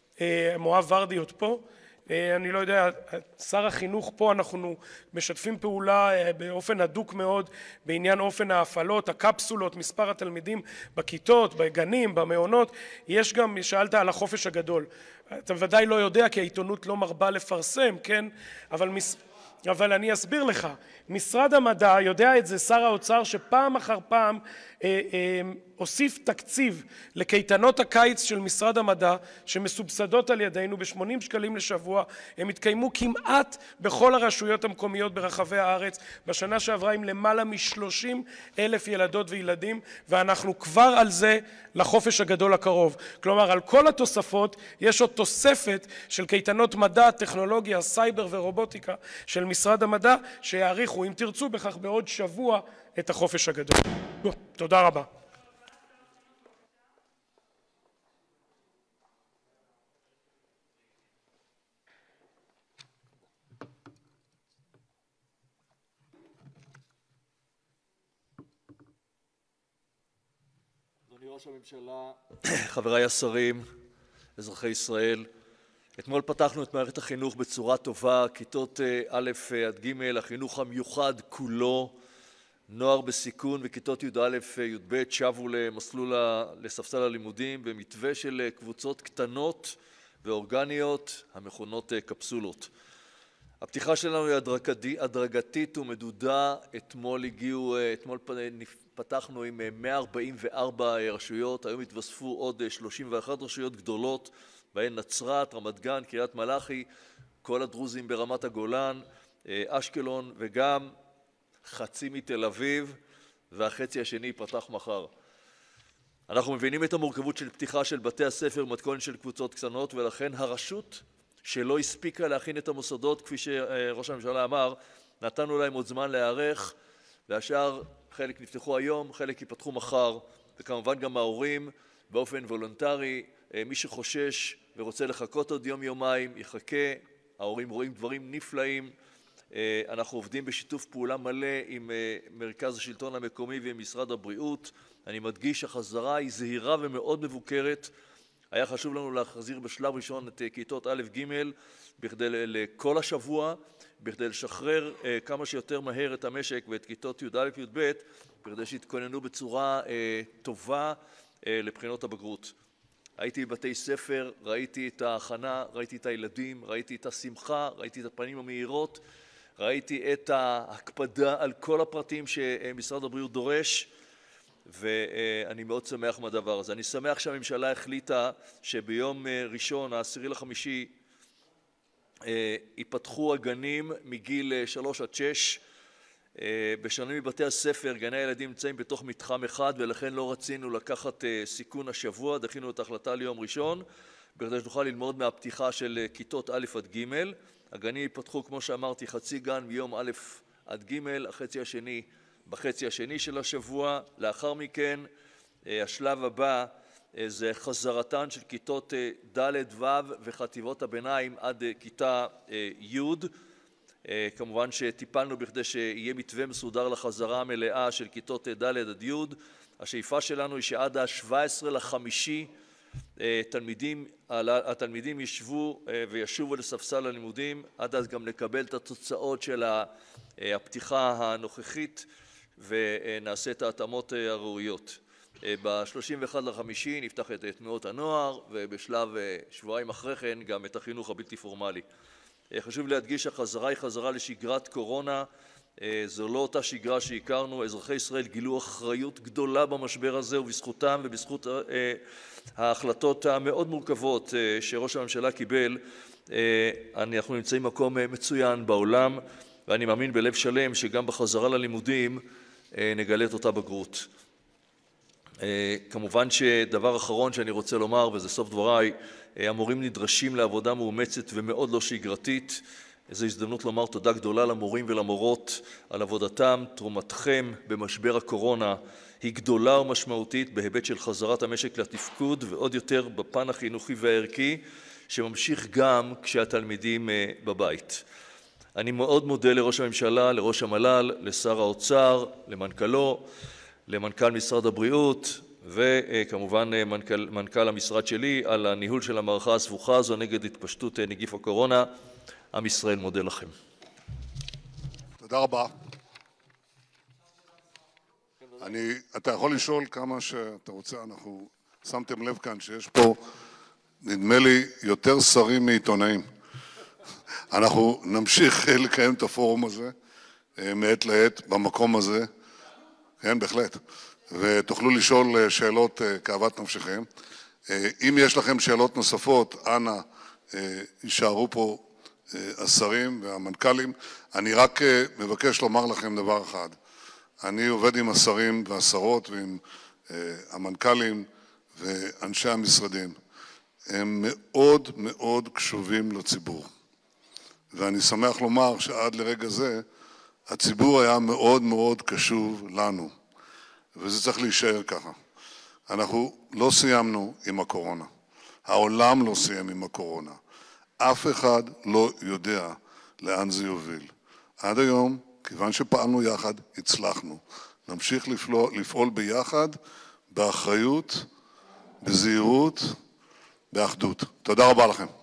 מואב ורדי עוד פה, אני לא יודע, שר החינוך פה, אנחנו משתפים פעולה באופן הדוק מאוד בעניין אופן ההפעלות, הקפסולות, מספר התלמידים בכיתות, בגנים, במעונות. יש גם, שאלת על החופש הגדול, אתה ודאי לא יודע כי העיתונות לא מרבה לפרסם, כן? אבל, מס... אבל אני אסביר לך, משרד המדע יודע את זה, שר האוצר, שפעם אחר פעם אה, אה, הוסיף תקציב לקייטנות הקיץ של משרד המדע שמסובסדות על ידינו ב-שמונים שקלים לשבוע. הם התקיימו כמעט בכל הרשויות המקומיות ברחבי הארץ בשנה שעברה עם למעלה מ-שלושים אלף ילדות וילדים, ואנחנו כבר על זה לחופש הגדול הקרוב. כלומר, על כל התוספות יש עוד תוספת של קייטנות מדע, טכנולוגיה, סייבר ורובוטיקה של משרד המדע שיעריכו, אם תרצו בכך, בעוד שבוע את החופש הגדול. תודה רבה. אדוני ראש הממשלה, חבריי השרים, אזרחי ישראל, אתמול פתחנו את מערכת החינוך בצורה טובה, כיתות א' עד ג', החינוך המיוחד כולו נוער בסיכון וכיתות י"א י"ב שבו למסלול לספסל הלימודים במתווה של קבוצות קטנות ואורגניות המכונות קפסולות. הפתיחה שלנו היא הדרגתית ומדודה. אתמול הגיעו, אתמול פתחנו עם מאה ארבעים וארבע רשויות, היום התווספו עוד שלושים ואחת רשויות גדולות, בהן נצרת, רמת גן, קריית מלאכי, כל הדרוזים ברמת הגולן, אשקלון וגם חצי מתל אביב, והחצי השני ייפתח מחר. אנחנו מבינים את המורכבות של פתיחה של בתי הספר מתכונת של קבוצות קטנות, ולכן הרשות שלא הספיקה להכין את המוסדות, כפי שראש הממשלה אמר, נתנו להם עוד זמן להיערך, והשאר חלק נפתחו היום, חלק ייפתחו מחר, וכמובן גם ההורים באופן וולונטרי, מי שחושש ורוצה לחכות עוד יום יומיים יחכה. ההורים רואים דברים נפלאים. אנחנו עובדים בשיתוף פעולה מלא עם מרכז השלטון המקומי ועם משרד הבריאות. אני מדגיש, החזרה היא זהירה ומאוד מבוקרת. היה חשוב לנו להחזיר בשלב ראשון את כיתות א' ג' בכדי לכל השבוע, בכדי לשחרר כמה שיותר מהר את המשק ואת כיתות י"א י"ב, בכדי שיתכוננו בצורה טובה לבחינות הבגרות. הייתי בבתי ספר, ראיתי את ההכנה, ראיתי את הילדים, ראיתי את השמחה, ראיתי את הפנים המהירות, ראיתי את ההקפדה על כל הפרטים שמשרד הבריאות דורש, ואני מאוד שמח מהדבר הזה. אני שמח שהממשלה החליטה שביום ראשון, העשירי לחמישי, ייפתחו הגנים מגיל שלוש עד שש. בשונה מבתי הספר, גני הילדים נמצאים בתוך מתחם אחד, ולכן לא רצינו לקחת סיכון השבוע, דחינו את ההחלטה ליום ראשון, בכדי שנוכל ללמוד מהפתיחה של כיתות א' עד ג'. הגנים ייפתחו, כמו שאמרתי, חצי גן מיום א' עד ג', החצי השני בחצי השני של השבוע. לאחר מכן, השלב הבא זה חזרתן של כיתות ד' ו' וחטיבות הביניים עד כיתה י'. כמובן שטיפלנו בכדי שיהיה מתווה מסודר לחזרה המלאה של כיתות ד' עד י'. השאיפה שלנו היא שעד ה-שבעה עשר לחמישי תלמידים, התלמידים ישבו וישובו לספסל הלימודים, עד אז גם נקבל את התוצאות של הפתיחה הנוכחית ונעשה את ההתאמות הראויות. ב-שלושים ואחד לחמישי נפתח את תנועות הנוער, ובשלב שבועיים אחרי כן גם את החינוך הבלתי פורמלי. חשוב להדגיש שהחזרה היא חזרה לשגרת קורונה, זו לא אותה שגרה שהכרנו. אזרחי ישראל גילו אחריות גדולה במשבר הזה, ובזכותם ובזכות ההחלטות המאוד מורכבות שראש הממשלה קיבל, אנחנו נמצאים מקום מצוין בעולם, ואני מאמין בלב שלם שגם בחזרה ללימודים נגלה את אותה בגרות. כמובן שדבר אחרון שאני רוצה לומר, וזה סוף דבריי, המורים נדרשים לעבודה מאומצת ומאוד לא שגרתית. זו הזדמנות לומר תודה גדולה למורים ולמורות על עבודתם. תרומתכם במשבר הקורונה היא גדולה ומשמעותית בהיבט של חזרת המשק לתפקוד, ועוד יותר בפן החינוכי והערכי, שממשיך גם כשהתלמידים בבית. אני מאוד מודה לראש הממשלה, לראש המל"ל, לשר האוצר, למנכ"לו, למנכ"ל משרד הבריאות, וכמובן מנכ"ל, מנכ"ל המשרד שלי, על הניהול של המערכה הסבוכה הזו נגד התפשטות נגיף הקורונה. עם ישראל מודה לכם. תודה רבה. אני, אתה יכול לשאול כמה שאתה רוצה. אנחנו שמתם לב כאן שיש פה, נדמה לי, יותר שרים מעיתונאים. אנחנו נמשיך לקיים את הפורום הזה מעת לעת במקום הזה. כן, בהחלט. ותוכלו לשאול שאלות כאוות נפשכם. אם יש לכם שאלות נוספות, אנא יישארו פה השרים והמנכ"לים. אני רק מבקש לומר לכם דבר אחד. אני עובד עם השרים והשרות ועם המנכ"לים ואנשי המשרדים. הם מאוד מאוד קשובים לציבור. ואני שמח לומר שעד לרגע זה הציבור היה מאוד מאוד קשוב לנו. וזה צריך להישאר ככה. אנחנו לא סיימנו עם הקורונה. העולם לא סיים עם הקורונה. אף אחד לא יודע לאן זה יוביל. עד היום, כיוון שפעלנו יחד, הצלחנו. נמשיך לפעול, לפעול ביחד, באחריות, בזהירות, באחדות. תודה רבה לכם.